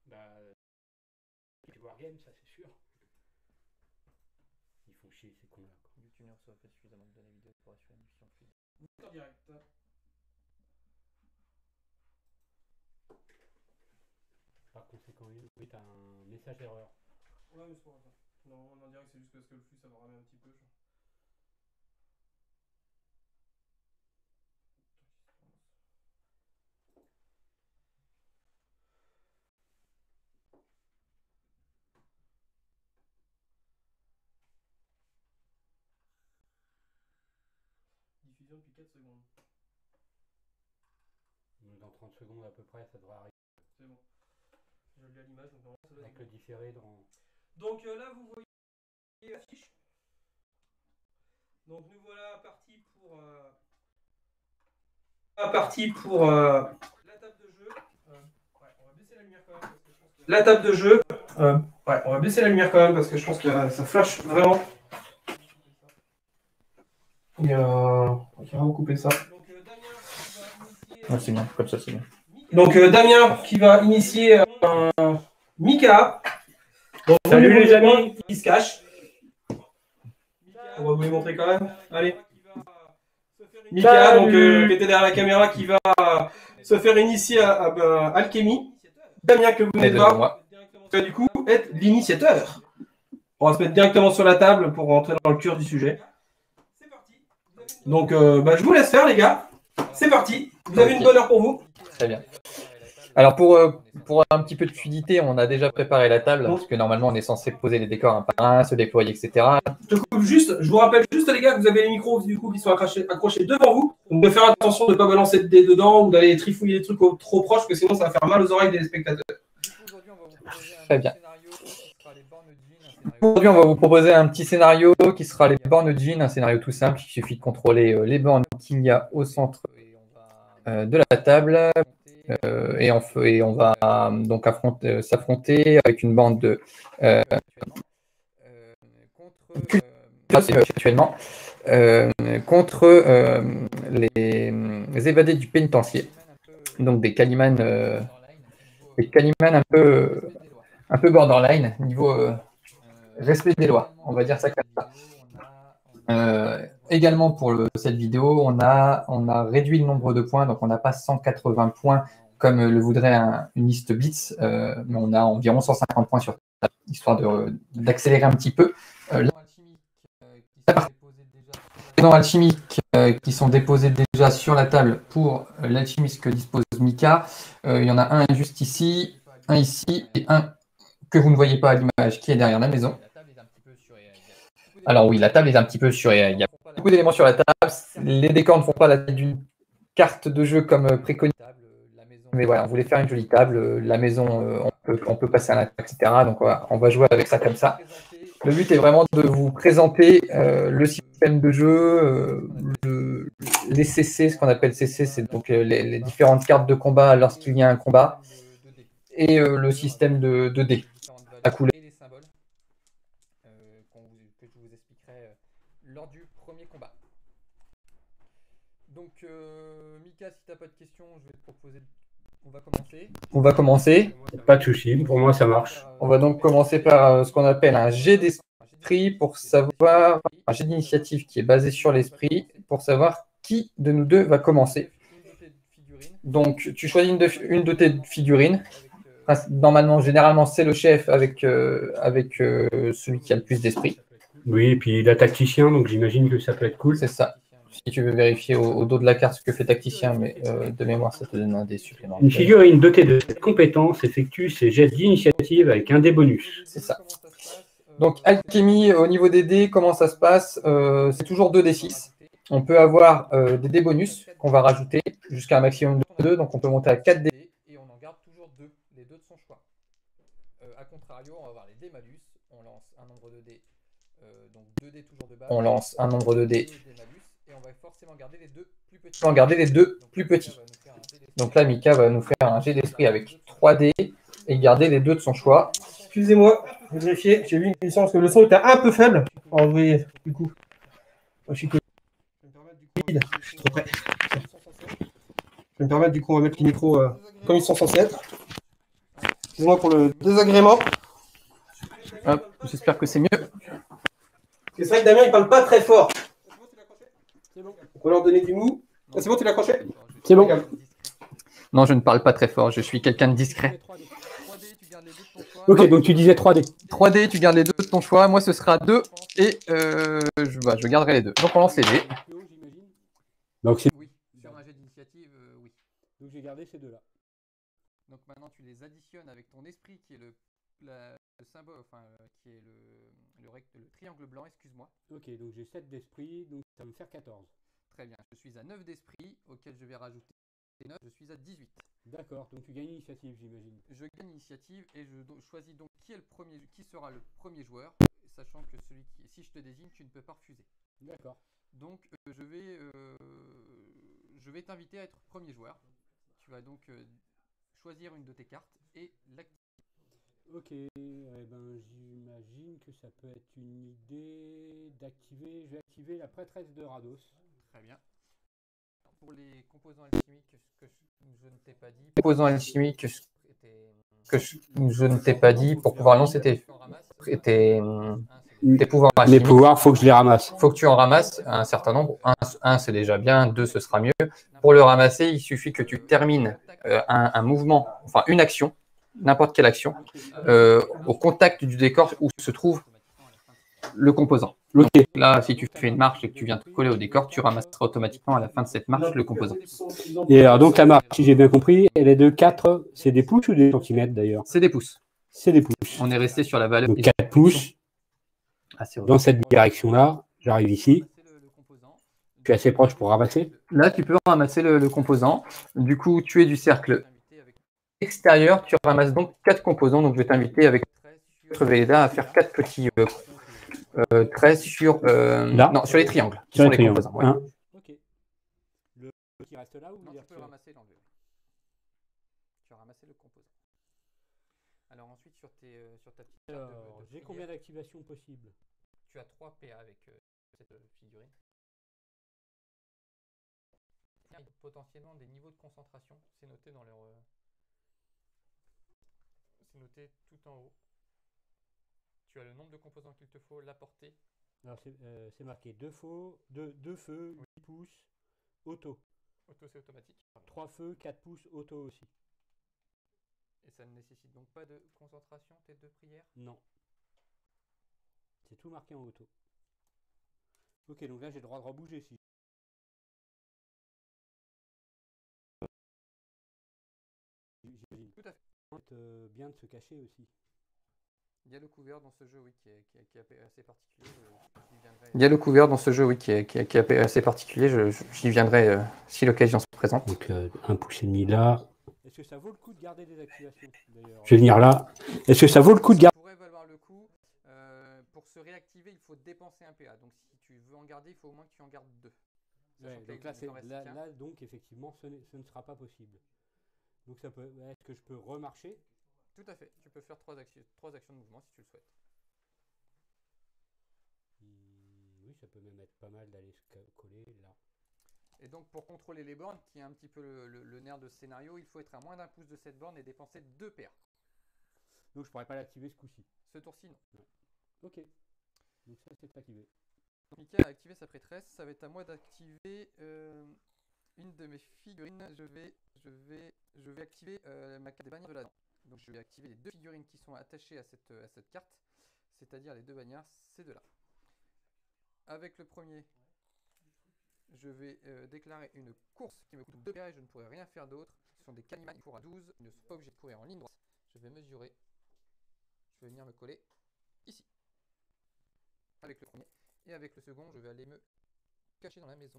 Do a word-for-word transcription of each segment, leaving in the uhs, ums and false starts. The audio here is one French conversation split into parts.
Bah, tu Wargame, ça c'est sûr. Ils font chier ces cons-là. Du tuner soit fait suffisamment de données vidéo pour assurer une diffusion fluide. En direct. Par conséquent, oui, t'as un message d'erreur. Ouais, mais c'est pas grave. Non, on en direct, c'est juste parce que le flux ça va ramer un petit peu. Genre. Diffusion depuis quatre secondes. Dans trente secondes à peu près, ça devrait arriver. C'est bon. Je lis à l'image, donc normalement ça doit Avec être le bon. différé dans... Donc euh, là, vous voyez la fiche. Donc nous voilà partis pour... Euh... Parti pour euh, la table de jeu. Euh, ouais, on va baisser la lumière quand même parce que je pense que la table de jeu. Euh, ouais, on va baisser la lumière quand même parce que je pense que euh, ça flash vraiment. Et euh, on va recouper ça. Donc euh, Damien qui va initier. Ah, c'est bien, comme ça c'est bien. Donc euh, Damien qui va initier euh, Mika. Donc, salut les amis. Il se cache. On va vous les montrer quand même. Allez. Mika, donc euh, qui était derrière la caméra, qui va se faire initier à, à, à Alchemy. Damien, que vous n'êtes pas, va du coup être l'initiateur. On va se mettre directement sur la table pour rentrer dans le cœur du sujet. Donc, euh, bah, je vous laisse faire, les gars. C'est parti. Vous avez okay. Une bonne heure pour vous. Très bien. Alors, pour, euh, pour un petit peu de fluidité, on a déjà préparé la table, parce que normalement, on est censé poser les décors un par un, se déployer, et cetera. Je, coupe juste, je vous rappelle juste, les gars, que vous avez les micros du coup, qui sont accrochés, accrochés devant vous. Donc, de faire attention de ne pas balancer de dés dedans ou d'aller trifouiller des trucs trop proches, parce que sinon, ça va faire mal aux oreilles des spectateurs. Très bien. Aujourd'hui, on va vous proposer un petit scénario qui sera les bornes Jean, un scénario tout simple. Il suffit de contrôler les bornes qu'il y a au centre de la table. Euh, et, on, et on va euh, donc euh, s'affronter avec une bande de euh, contre, actuellement euh, contre euh, les, les évadés du pénitencier, donc des Calimans, euh, des Calimans un peu un peu borderline niveau euh, respect des lois, on va dire ça comme ça. Euh, également pour le, cette vidéo, on a, on a réduit le nombre de points, donc on n'a pas cent quatre-vingts points comme le voudrait un, une liste Blitz, euh, mais on a environ cent cinquante points sur table, histoire d'accélérer un petit peu. Euh, les dents alchimiques euh, qui sont déposés déjà sur la table pour euh, l'alchimiste que dispose Mika. Euh, il y en a un juste ici, un ici et un que vous ne voyez pas à l'image qui est derrière la maison. Alors oui, la table est un petit peu sur... Il y a beaucoup d'éléments sur la table. Les décors ne font pas la taille d'une carte de jeu comme préconisé. Mais voilà, on voulait faire une jolie table. La maison, on peut, on peut passer à l'attaque, et cetera. Donc voilà, on va jouer avec ça comme ça. Le but est vraiment de vous présenter euh, le système de jeu, euh, le, les C C, ce qu'on appelle C C, c'est donc les, les différentes cartes de combat lorsqu'il y a un combat, et euh, le système de, de dés à couler. Lors du premier combat. Donc, euh, Mika, si tu n'as pas de questions, je vais te proposer. On va commencer. On va commencer. Pas de souci, pour moi ça marche. On va donc commencer par euh, ce qu'on appelle un jet d'esprit pour savoir, un jet d'initiative qui est basé sur l'esprit pour savoir qui de nous deux va commencer. Donc, tu choisis une de, une de tes figurines. Normalement, généralement, c'est le chef avec, euh, avec euh, celui qui a le plus d'esprit. Oui, et puis la tacticien, donc j'imagine que ça peut être cool. C'est ça. Si tu veux vérifier au, au dos de la carte ce que fait tacticien, mais euh, de mémoire, ça te donne un dé supplémentaire. Une figurine dotée de cette compétence effectue ses gestes d'initiative avec un dé bonus. C'est ça. Donc, alchimie, au niveau des dés, comment ça se passe? euh, C'est toujours deux dés six. On peut avoir euh, des dés bonus qu'on va rajouter jusqu'à un maximum de deux. Donc, on peut monter à quatre dés. Et on en garde toujours deux, les deux de son choix. Euh, a contrario, on va avoir les dés malus. On lance un nombre de dés. Euh, donc deux dés toujours de base. On lance un nombre de dés. Et on va forcément garder les deux plus petits. On va garder les deux plus petits. Donc là, Mika va nous faire un jet d'esprit avec trois dés et garder les deux de son choix. Excusez-moi, je vais vérifier. J'ai vu une sens que le son était un peu faible. Alors, vous voyez, du coup. Moi, je suis je suis trop près. Je vais me permettre, du coup, on va mettre les micros euh, comme ils sont censés être. Excusez-moi pour le désagrément. J'espère que c'est mieux. C'est vrai que Damien, il parle pas très fort. C'est bon. On va leur donner du mou. Ah, c'est bon, tu l'as accroché? C'est bon. Non, je ne parle pas très fort. Je suis quelqu'un de discret. Ok, donc tu disais trois D. trois D, tu gardes les deux de ton choix. Moi, ce sera deux. Et euh, je, bah, je garderai les deux. Donc, on lance les dés. Donc c'est Oui, sur un jet d'initiative, euh, oui. Donc j'ai gardé ces deux-là. Donc maintenant, tu les additionnes avec ton esprit qui est le, la- le symbole, enfin, euh, qui est le, le, rect- le triangle blanc, excuse-moi. Ok, donc j'ai sept d'esprit, donc ça va me faire quatorze. Très bien. Je suis à neuf d'esprit, auquel je vais rajouter neuf. Je suis à dix-huit. D'accord, donc tu gagnes l'initiative, j'imagine. Je gagne l'initiative et je do- choisis donc qui, est le premier, qui sera le premier joueur, sachant que celui qui, si je te désigne, tu ne peux pas refuser. D'accord. Donc euh, je vais, euh, je vais t'inviter à être premier joueur. Tu vas donc euh, choisir une de tes cartes et l'activer. Ok, eh ben, j'imagine que ça peut être une idée d'activer. Je vais activer la prêtresse de Rados. Très bien. Pour les composants alchimiques, ce que je, je ne t'ai pas dit. Composants alchimiques, ce que je, je ne t'ai pas dit pour pouvoir lancer tes, tes, tes pouvoirs Les alchimiques. pouvoirs, faut que je les ramasse. Il faut que tu en ramasses un certain nombre. Un, un, c'est déjà bien, deux, ce sera mieux. Pour le ramasser, il suffit que tu termines euh, un, un mouvement, enfin une action, n'importe quelle action, euh, au contact du décor où se trouve le composant. Ok. Donc là, si tu fais une marche et que tu viens te coller au décor, tu ramasseras automatiquement à la fin de cette marche le composant. Et alors donc la marche, si j'ai bien compris, elle est de quatre, c'est des pouces ou des centimètres d'ailleurs? C'est des pouces. C'est des pouces. On est resté sur la valeur. Donc quatre pouces, dans cette direction-là, j'arrive ici. Je suis assez proche pour ramasser. Là, tu peux ramasser le, le composant. Du coup, tu es du cercle extérieur. Tu ramasses donc quatre composants. Donc, je vais t'inviter avec Veda à faire quatre petits euh, euh, traits sur, euh, Là non, sur les triangles. Qui Sur sont les les triangles. composants. Ouais. Un. Ok. Le qui reste là ou Non, tu peux le ramasser et l'enlever. Tu as ramassé le composant. Alors ensuite, sur, tes, euh, sur ta petite carte de- Alors, de j'ai prière, combien d'activations possibles? tu as trois P A avec euh, cette euh, figurine. Il y a potentiellement des niveaux de concentration. C'est noté dans leur. euh, C'est noté tout en haut. Tu as le nombre de composants qu'il te faut, la portée. Alors c'est euh, c'est marqué deux feux, deux, deux feux, huit pouces, auto. Auto, c'est automatique. trois feux, quatre pouces, auto aussi. Et ça ne nécessite donc pas de concentration, tes deux prières. Non. C'est tout marqué en auto. Ok, donc là j'ai le droit de rebouger si. J'imagine. Tout à fait. C'est euh, bien de se cacher aussi. Il y a le couvert dans ce jeu, oui, qui est, qui est- qui est assez particulier. je- j'y viendrai. Il y a le couvert dans ce jeu, oui, qui est, qui est- qui est assez particulier. Je- je- J'y viendrai euh, si l'occasion se présente. Donc euh, un pouce et demi là. Est-ce que ça vaut le coup de garder des activations d'ailleurs? Je vais venir là. Est-ce que ça vaut le coup de Ça garder? pourrait valoir le coup. euh, pour se réactiver, il faut dépenser un P A. Donc si tu veux en garder, il faut au moins que tu en gardes deux. Ouais, Sachant que donc là, il c'est- t'en reste là, qu'un. là, donc effectivement, ce, n'est- ce ne sera pas possible. Donc ça peut. Est-ce que je peux remarcher? Tout à fait. Tu peux faire trois, actions, trois actions de mouvement si tu le souhaites. Hmm, Oui, ça peut même être pas mal d'aller se ca- coller là. Et donc pour contrôler les bornes, qui est un petit peu le, le- le nerf de ce scénario, il faut être à moins d'un pouce de cette borne et dépenser deux P A. Donc je pourrais pas l'activer ce coup-ci. Ce tour-ci, non. Ok. Donc ça c'est activé. Donc Mika a activé sa prêtresse. Ça va être à moi d'activer euh, une de mes figurines. Je vais, je vais, je vais activer euh, ma carte des bannières de l'Adam. Donc je vais activer les deux figurines qui sont attachées à cette, à cette carte, c'est-à-dire les deux bannières, ces deux-là. Avec le premier, je vais euh, déclarer une course qui me coûte deux P A et je ne pourrai rien faire d'autre. Ce sont des Calimans qui courent à douze, ils ne sont pas obligés de courir en ligne droite. Je vais mesurer, je vais venir me coller ici. Avec le premier. Et avec le second, je vais aller me cacher dans la maison.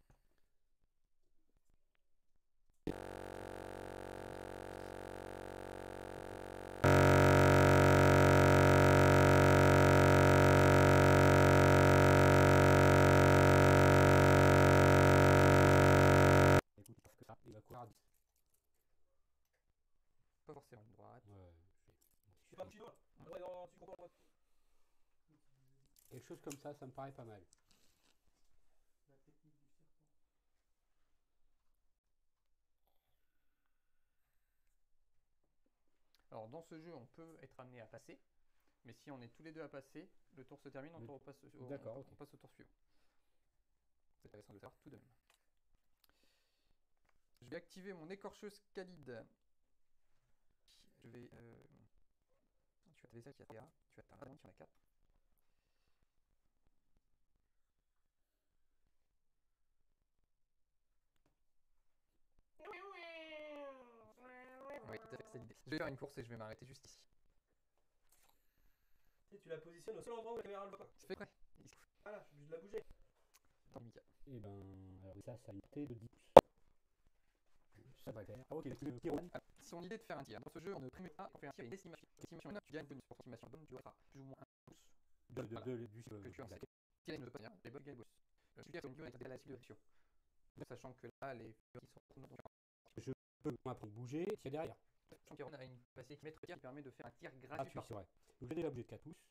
Écoute, parce que ça, il va courir à dix. Pas forcément de droite. Ouais. C'est pas un petit doigt. Ouais, non, tu comprends pas. Quelque chose comme ça, ça me paraît pas mal. Alors dans ce jeu, on peut être amené à passer, mais si on est tous les deux à passer, le tour se termine, on, Le... repasse, on, D'accord, on, okay. on passe au tour suivant. C'est intéressant de le savoir tout de même. Je vais activer mon écorcheuse Khalid. Je vais... Euh... Tu as ta vaisselle qui a T A, tu as ta radon qui en a quatre. Oui, tout à fait, c'est l'idée. Je vais faire une course et je vais m'arrêter juste ici. Et tu la positionnes au seul endroit où la caméra le voit pas. C'est fait prêt. Voilà, je suis obligé de la bouger. Attends, Mika. Et ben, alors ça, ça a une T de dix. Ça va faire. Ah, ok, le tir. Ah, son idée de faire un tir. Dans ce jeu, on ne prime pas, on fait un tir et une estimation. Estimation, tu gagnes bonus pour estimation bonne, tu auras plus ou moins un pouce. De, de, voilà. de, du que tu en sais. Tirer ne veut pas dire, les bugs gagnent bonus. Je suis à une durée à la situation. Sachant que là, les qui sont. Je peux apprendre à bouger, tirer derrière. Sachant qu'Aaron a une capacité qui maître tir qui permet de faire un tir gratuit. Gratuit, c'est vrai. Donc j'ai déjà bougé de quatre pouces.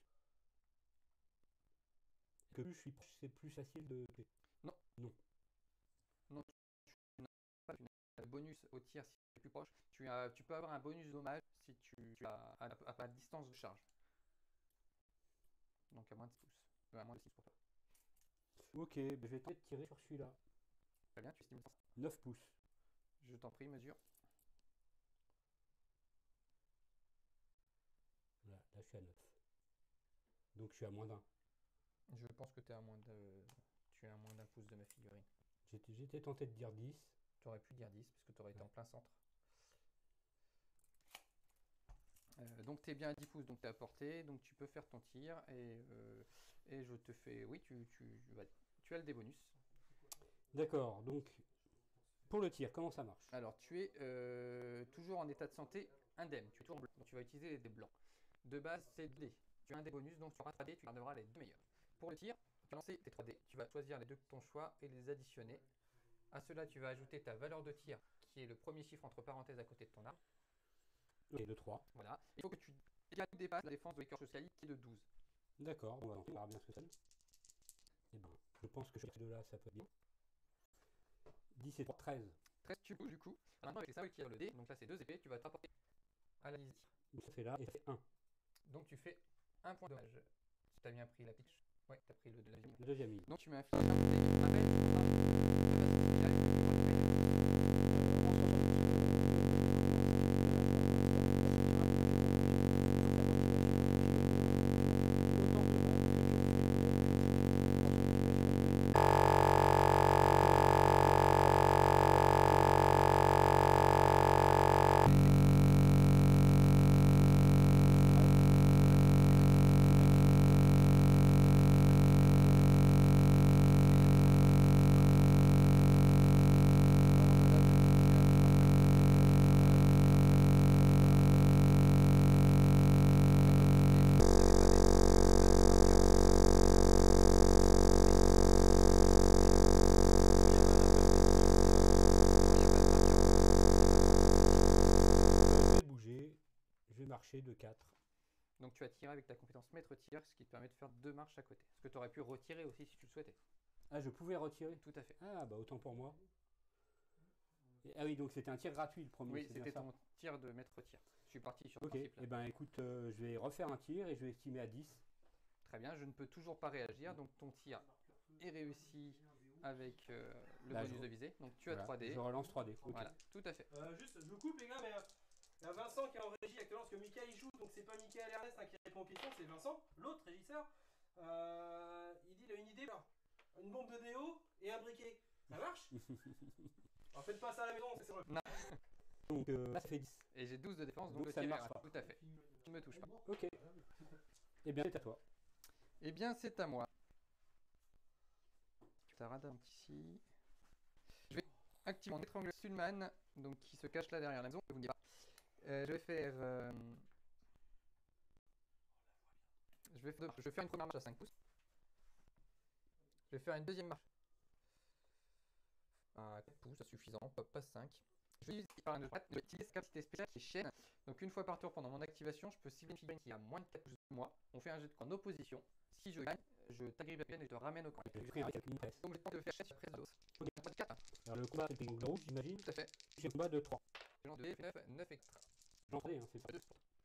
Que plus je suis proche, c'est plus facile de. Non. Non. Non, tu n'as pas de bonus au tir si tu es plus proche. Tu, as, tu peux avoir un bonus dommage si tu, tu as à, à, à distance de charge. Donc à moins de six pouces. À moins de six pour toi. Ok, ben je vais peut-être tirer sur celui-là. Très bien, tu estimes ça. neuf pouces. Je t'en prie, mesure. Voilà, là je suis à neuf. Donc je suis à moins d'un. Je pense que tu es à moins de... tu es à moins d'un pouce de ma figurine. J'étais tenté de dire dix. Tu aurais pu dire dix parce que tu aurais été ouais. en plein centre. Euh, donc tu es bien à dix pouces, donc tu es à portée, donc tu peux faire ton tir et, euh, et je te fais... Oui, tu, tu, bah, tu as le débonus. D'accord, donc pour le tir, comment ça marche? Alors tu es euh, toujours en état de santé indemne, tu es toujours en bleu, donc tu vas utiliser les dés blancs. De base c'est deux dés, tu as un dé bonus, donc sur un trois dés tu garderas les deux meilleurs. Pour le tir, tu vas lancer tes trois dés, tu vas choisir les deux de ton choix et les additionner. À cela tu vas ajouter ta valeur de tir, qui est le premier chiffre entre parenthèses à côté de ton arme. Ok, de trois. Voilà, il faut que tu dépasses la défense de l'écorcheuse Khalid qui est de douze. D'accord, on va voir bien ce que ça donne. Et ben, je pense que sur ces deux-là, ça peut être bien. dix et trois, treize. treize, tu bouges du coup. Maintenant, avec les sables qui tirent le dé, donc là c'est deux épées, tu vas te rapporter à la liste. Donc ça fait là et ça fait un. Donc tu fais un point de dommage. Tu as bien pris la pitch. Ouais, tu as pris le deuxième. Le deuxième île. Donc tu mets un film. Rappelle, de quatre. Donc tu as tiré avec ta compétence maître tir, ce qui te permet de faire deux marches à côté. Ce que tu aurais pu retirer aussi si tu le souhaitais. Ah, je pouvais retirer? Tout à fait. Ah, bah autant pour moi. Et, ah oui, donc c'était un tir gratuit le premier. Oui, c'était ton tir de maître tir. Je suis parti sur ce Ok, et eh ben écoute, euh, je vais refaire un tir et je vais estimer à dix. Très bien, je ne peux toujours pas réagir, donc ton tir est réussi avec euh, le Là, bonus je... de visée. Donc tu voilà, as trois dés. Je relance trois dés. Okay. Voilà, tout à fait. Euh, juste, je vous coupe les gars, mais euh, il y a Vincent qui est en régie actuellement parce que Mika il joue, donc c'est pas Mika et Ernest hein, qui répond aux questions, c'est Vincent, l'autre régisseur. Euh, il dit il a une idée, là. Une bombe de déo et un briquet. Ça marche? En faites pas ça à la maison, c'est vrai. Donc euh, là ça fait dix. Et j'ai douze de défense, donc, donc le ça tir ne est marche raté. pas. Tout à fait. Tu ne me touches pas. Ok. Eh bien c'est à toi. Eh bien c'est à moi. Ta radar ici. Je vais activer mon étrangle Sulman, donc qui se cache là derrière la maison, vous ne dites pas. Euh, je vais faire. Euh... Je, vais faire je vais faire une première marche à cinq pouces. Je vais faire une deuxième marche à quatre pouces, c'est suffisant, pas, pas cinq. Je vais utiliser par une droite, je vais utiliser cette capacité spéciale qui est chaîne. Donc une fois par tour pendant mon activation, je peux cibler une figurine qui a moins de quatre pouces de moi. On fait un jet de camp en opposition. Si je gagne, je t'agrippe la peine et je te ramène au camp. Donc j'ai une presse. Donc j'ai de faire chaîne sur presse d'os. Okay. Pas de quatre. Alors le combat c'est le rouge, j'imagine. Tout à fait. J'ai un combat de trois. Je lance de neuf, neuf extra. J'en ai, hein, c'est ça.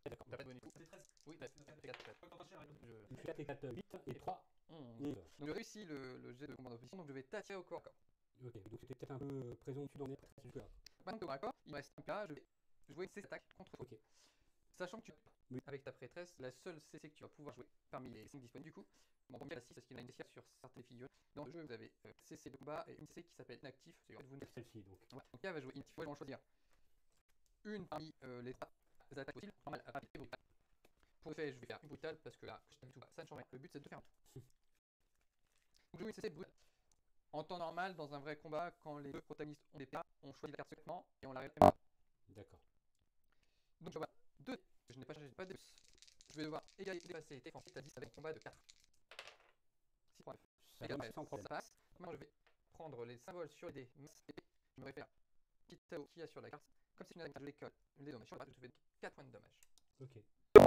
quatre et quatre, huit, et trois, onze. onze. Donc j'ai réussi le, le jet de combat d'opposition, donc je vais t'attirer au corps à corps. Ok, donc c'était peut-être un peu euh, présomptueux d'en être jusque-là. Maintenant au corps à corps, il me reste un cas, je vais jouer ses attaques contre toi. Ok. Sachant que tu, Oui. avec ta prêtresse, la seule C C que tu vas pouvoir jouer parmi les cinq disponibles du coup, bon, pour moi, la six parce qu'il a une C C sur certaines figures. Dans le jeu, vous avez euh, C C de combat et une C C qui s'appelle inactif. C'est vous C'est celle-ci donc. Ouais. Donc là, va jouer inactif. Moi, je vais en choisir une parmi euh, les attaques possibles, normal, rapide et brutale. Pour le fait, je vais faire une brutale parce que là, je t'aime tout pas. Ça ne change rien. Le but, c'est de faire un tout. Donc, je joue une C C brutale. En temps normal, dans un vrai combat, quand les deux protagonistes ont des P A, on choisit la carte secrètement et on l'arrête. D'accord. Donc, je vois deux. Je n'ai pas changé, pas de plus. Je vais devoir égaler, dépasser et défoncer ta dix avec un combat de quatre. six pour neuf. Ça, Égal, passe sans ça problème. passe. Maintenant, je vais prendre les symboles sur les dés. Je me réfère au petit tableau qu'il y a sur la carte. Comme c'est une attaque, je les colle. Les dommages sur la carte, je te fais quatre points de dommage. Ok.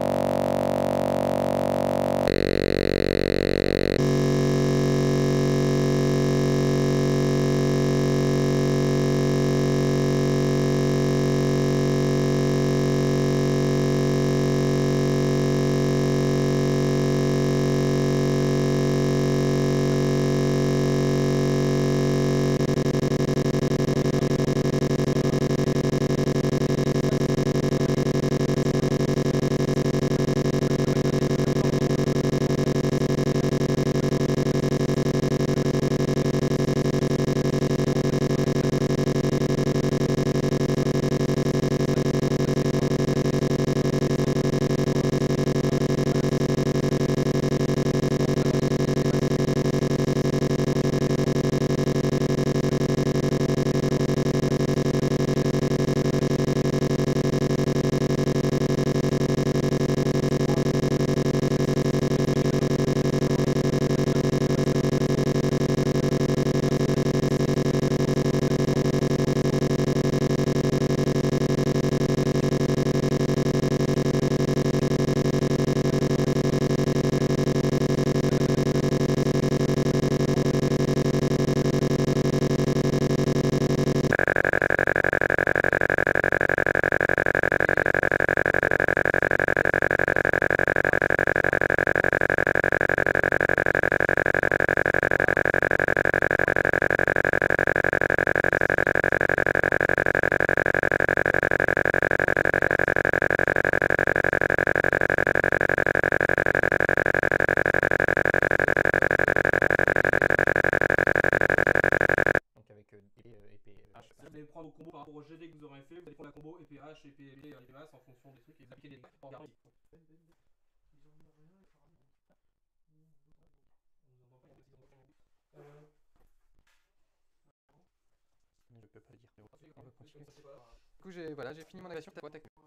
prendre au combo par rapport au G D que vous aurez fait, vous allez prendre la combo épée H, épée épée, épée masse en fonction des trucs et vous appliquez les en garantie. Je peux pas dire. On va continuer. Du coup, j'ai voilà, j'ai fini mon aviation. Ta boîte à queue.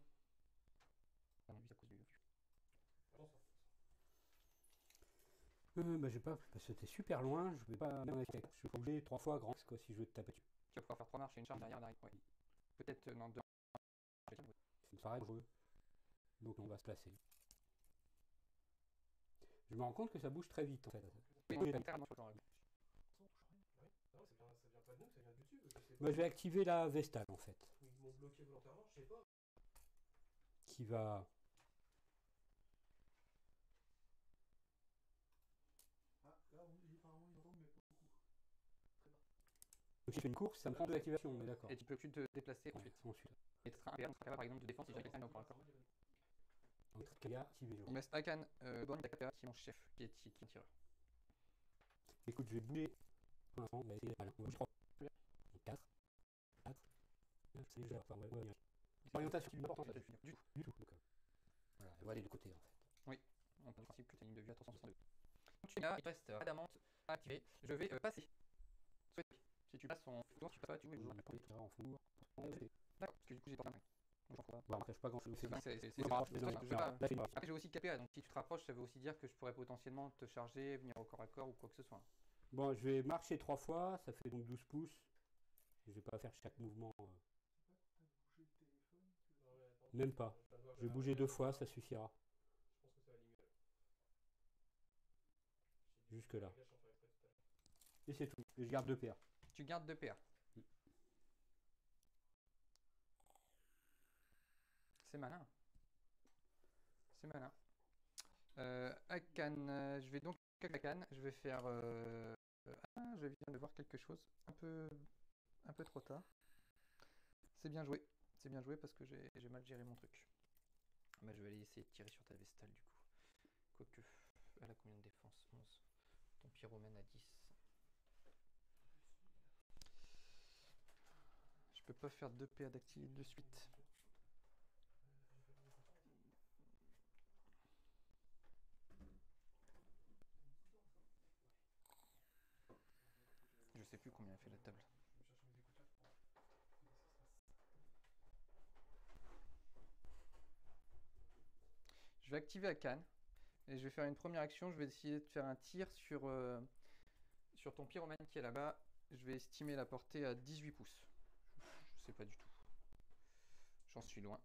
Euh, bah, j'ai pas, parce que c'était super loin, je vais pas même avec, je vais bouger trois fois grand quoi si je veux te taper dessus. Tu vas pouvoir faire trois marches et une charge derrière, derrière. Ouais. Peut-être euh, non deux. C'est pareil dangereux. Donc on va se placer. Je me rends compte que ça bouge très vite en fait. Oui, Oui, littéralement sur le genre. bah, je vais activer la Vestale en fait. Ils m'ont bloqué volontairement, je sais pas. Qui va. Ah, là, oui, apparemment, ils entendent, mais pas beaucoup. Très bas. Donc si je fais une course, ça me prend de l'activation, on est d'accord. Et tu peux plus te déplacer Ouais, ensuite. ensuite. Et tu seras impérial, tu seras capable par exemple de défense si j'ai quelqu'un encore encore. Donc Kaga, activé. Il me reste Akan, euh, Bon, Dakata, qui est mon chef, qui est, qui est tireur. Écoute, je vais bouger. Pour l'instant, on va essayer d'aller. On va bouger trois. quatre. quatre. C'est léger, enfin, ouais, ouais, ouais. Orientation qui est importante, Du tout. du tout. Du tout. Donc, euh, voilà, elle va aller de côté en fait. Oui, on peut du principe que tu as une ligne de vue à trois cent soixante-deux. Donc tu as, il te reste Adamante à activer. Je vais euh, passer. Soit si tu passes en tour, tu passes pas, tu joues. Je vais pas en fond. D'accord, parce que du coup j'ai pas mal. J'en crois Bon, après, je sais pas grand chose. C'est c'est- c'est- Oui, c'est- bah, c'est- je vais c'est- dans- c'est- je vais pas- dans- là, c'est une Après j'ai aussi K P A, donc si tu te rapproches, ça veut aussi dire que je pourrais potentiellement te charger, venir au corps à corps ou quoi que ce soit. Bon, je vais marcher trois fois, ça fait donc douze pouces. Je vais pas faire chaque mouvement. euh, Même pas. Je vais bouger deux fois, ça suffira. Jusque là. Et c'est tout. Et je garde deux paires. Tu gardes deux P A. Mm. C'est malin. C'est malin. Euh, à Cannes, euh, je vais donc à Cannes, je vais faire... euh, Ah, je viens de voir quelque chose, un peu, un peu trop tard. C'est bien joué, c'est bien joué parce que j'ai j'ai mal géré mon truc. Bah, je vais aller essayer de tirer sur ta Vestale du coup. Quoique, elle a combien de défense? onze. Ton pyromène à dix. Je peux pas faire deux P A d'activité de suite. Je sais plus combien elle fait la table. Je vais activer à Cannes et je vais faire une première action. Je vais essayer de faire un tir sur, euh, sur ton pyromène qui est là-bas. Je vais estimer la portée à dix-huit pouces. Je sais pas du tout. J'en suis loin.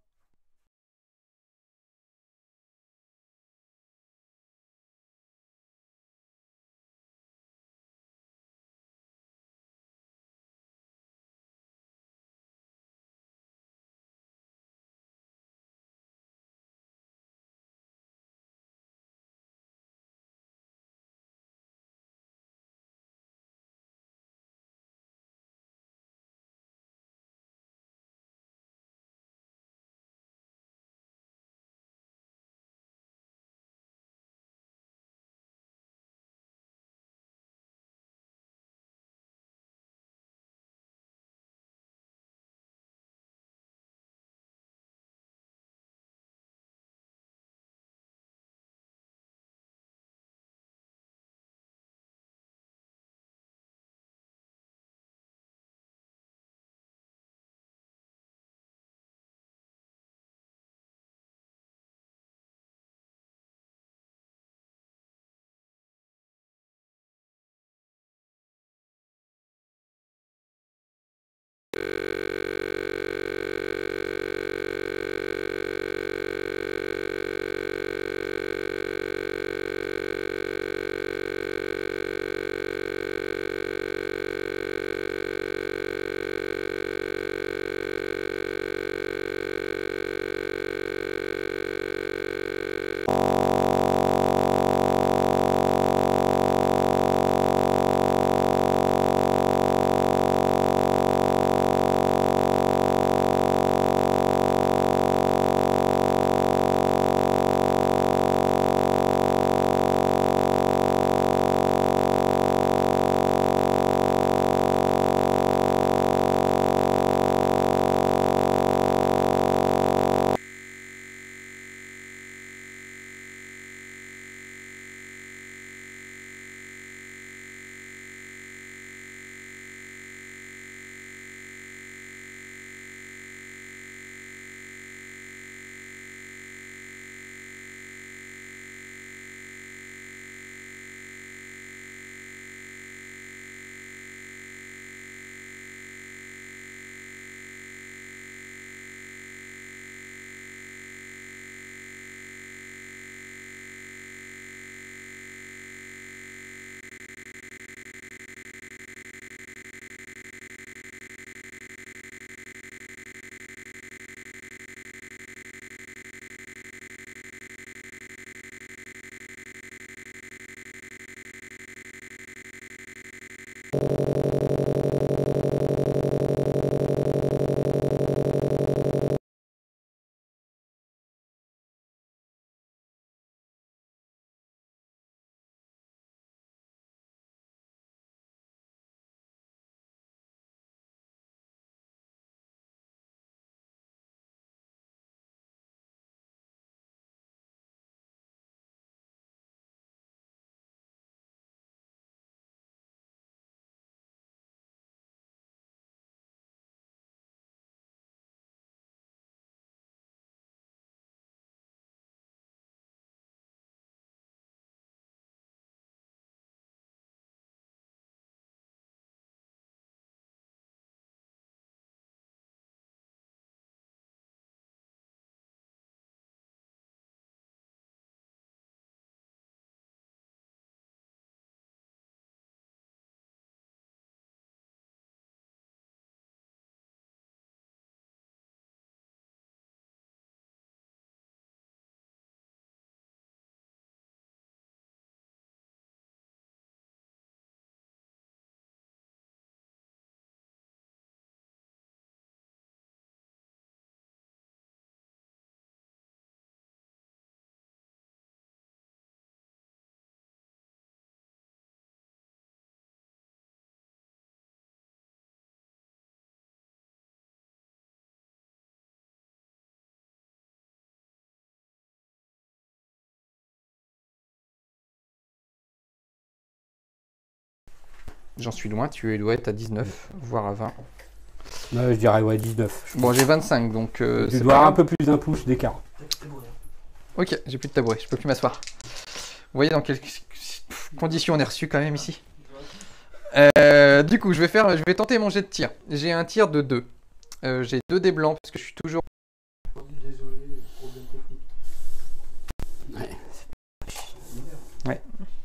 J'en suis loin, tu dois être à dix-neuf, voire à vingt. Ouais, je dirais ouais, dix-neuf. Bon, j'ai vingt-cinq, donc... Euh, tu dois avoir un peu plus d'un pouce d'écart. Ok, j'ai plus de tabouret, je peux plus m'asseoir. Vous voyez dans quelles conditions on est reçu quand même ici. Euh, du coup, je vais, faire, je vais tenter mon jet de tir. J'ai un tir de deux. Euh, j'ai deux dés blancs, parce que je suis toujours... Désolé, problème technique. Ouais. Ouais.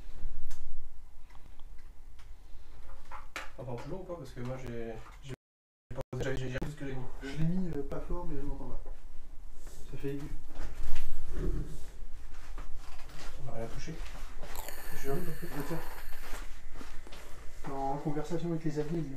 On entend toujours ou pas? Parce que moi j'ai. J'ai j'ai tout ce que j'ai mis. Je l'ai mis euh, pas fort, mais je m'entends pas. Ça fait aigu. On n'a rien touché. Je viens de faire. En conversation avec les amis.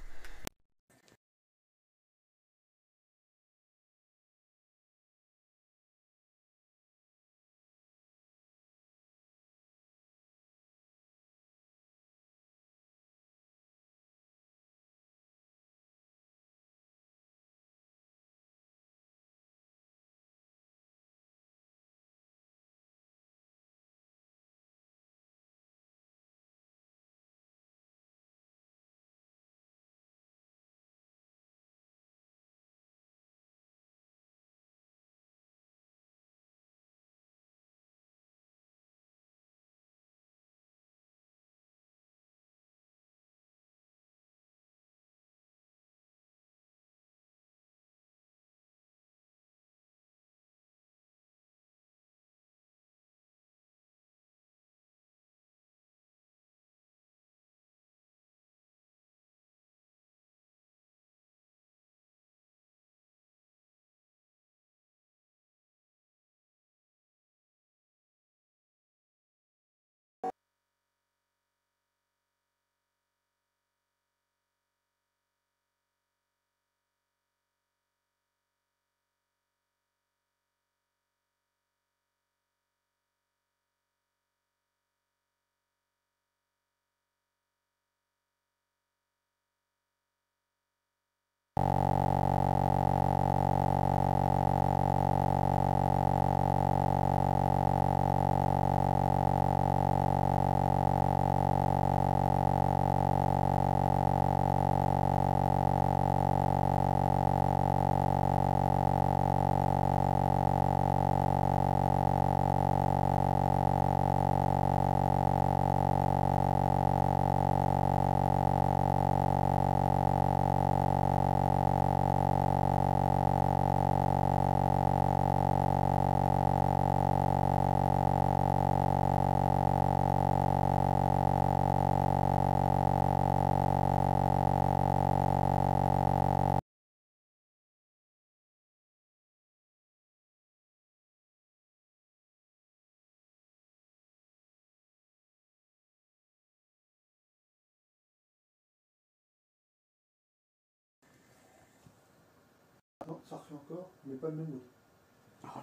Non, ça refait encore, mais pas le même mot. Oh là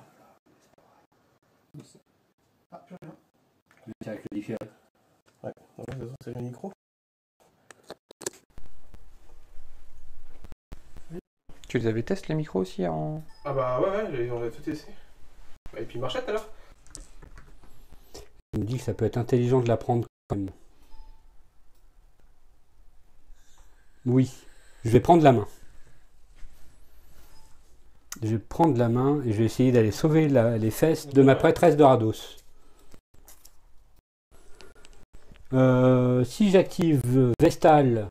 là. Ah, plus rien. C'est avec le différé. Ouais, c'est le micro. Tu les avais testé les micros aussi en... Ah bah ouais, ouais, on a tout essayé. Et puis il marchait tout à l'heure. Il me dit que ça peut être intelligent de la prendre quand même. Oui, je vais prendre la main. Je vais prendre la main et je vais essayer d'aller sauver la, les fesses de ma prêtresse de Rados. Euh, si j'active Vestal,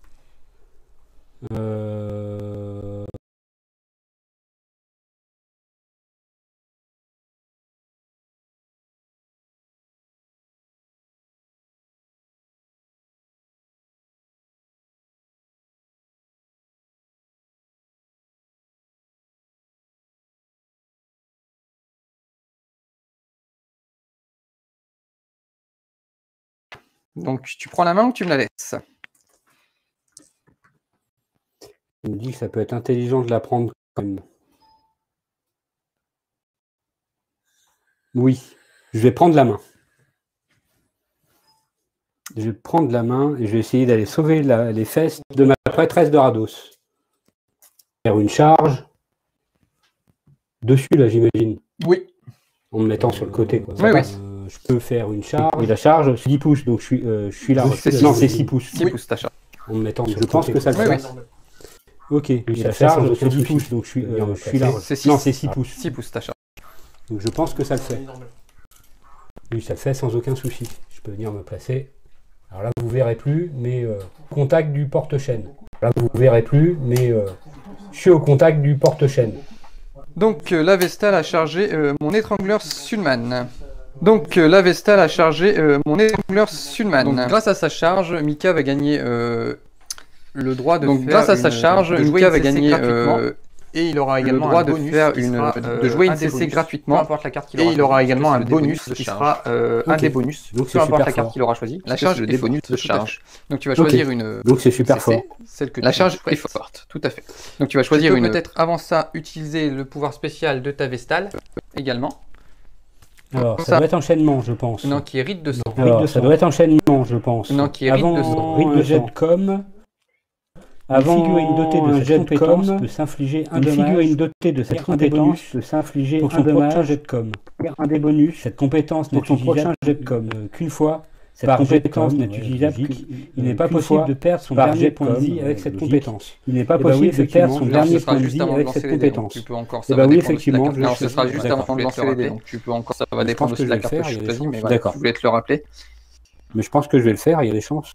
euh, Donc, tu prends la main ou tu me la laisses? il me dit que ça peut être intelligent de la prendre quand même. Oui, je vais prendre la main. Je vais prendre la main et je vais essayer d'aller sauver la, les fesses de ma prêtresse de Rados. Faire une charge. Dessus, là, j'imagine. Oui. En me mettant sur le côté, quoi. Oui, oui. Euh, je peux faire une charge. Et la charge, c'est dix pouces, donc je suis, euh, je suis là. C'est Non, six. c'est six pouces. six pouces ta charge. En me mettant Je sur pense le que ça le côté. fait. Ok, et la charge, c'est dix pouces, donc je suis, euh, je suis là. C'est six. Non, c'est six pouces. six pouces ta charge. Donc je pense que ça le fait. Oui, ça le fait sans aucun souci. Je peux venir me placer. Alors là, vous verrez plus, mais euh, contact du porte-chaîne. Là, vous verrez plus, mais euh, je suis au contact du porte-chaîne. Donc euh, la Vestale a chargé euh, mon étrangleur Sulman. Donc euh, la Vestale a chargé euh, mon étrangleur Sulman. Donc grâce à sa charge, Mika va gagner euh, le droit de Donc faire grâce à une- sa charge, de jouer Mika une va C C gagner gratuitement. euh, et il aura le également droit un de bonus faire qui une sera, de euh, jouer une un des C C bonus. gratuitement. Peu importe la carte qu'il Et aura il aura choisie, également parce un que c'est le bonus débonus qui de sera euh, un Ok. des bonus. Donc Peu c'est importe super la carte fort. qu'il aura choisie. La parce que charge c'est le est débonus forte, de tout à charge. Donc tu vas Ok. choisir une. Donc c'est super C C, fort. Celle que La tu charge est souhaites. forte. Tout à fait. Donc tu vas choisir peux une. peut-être avant ça utiliser le pouvoir spécial de ta Vestale également. Alors, ça, Ça- doit être enchaînement, je pense. Non, qui est rite de sang. Alors, ça doit être enchaînement, je pense. Non, qui est rite Avant de sang. un jet de com, avant une figurine dotée de cette compétence peut s'infliger un dommage. Une figurine dotée de cette compétence peut s'infliger un dommage jet de com. Un des bonus. Cette compétence n'est utilisable jet de com euh, qu'une fois. Cette compétence n'est utilisable qu'il n'est pas possible de perdre son dernier point de vie avec cette compétence. Il n'est pas possible de perdre son Non, dernier ce sera point de juste vie avant de avec lancer cette les dés, donc compétence. tu peux encore. Eh Ça ben va oui, dépendre aussi de la effectivement, carte. je Non, le ce sera choisis. juste avant D'accord. de lancer les dés, donc tu peux encore. Ça va Je dépendre pense que aussi de je la vais le carte faire, que il je y a des choisis, chances. mais voilà, D'accord. je voulais te le rappeler. Mais je pense que je vais le faire, il y a des chances.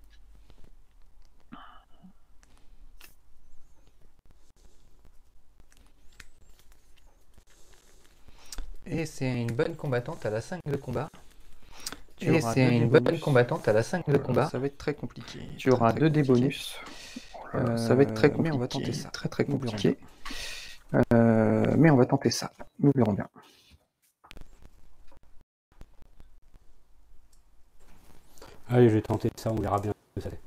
Et c'est une bonne combattante à la cinq de combat. Tu Et auras c'est deux une dés bonne bonus. combattante à la cinq de combat. Ça va être très compliqué. Tu auras Très, deux très dés compliqué. bonus. Oh là là, Euh, ça va être très mais compliqué. on va tenter ça. Très très Nous verrons compliqué. Euh, mais on va tenter ça. Nous verrons bien. Allez, je vais tenter ça, on verra bien ce que ça fait.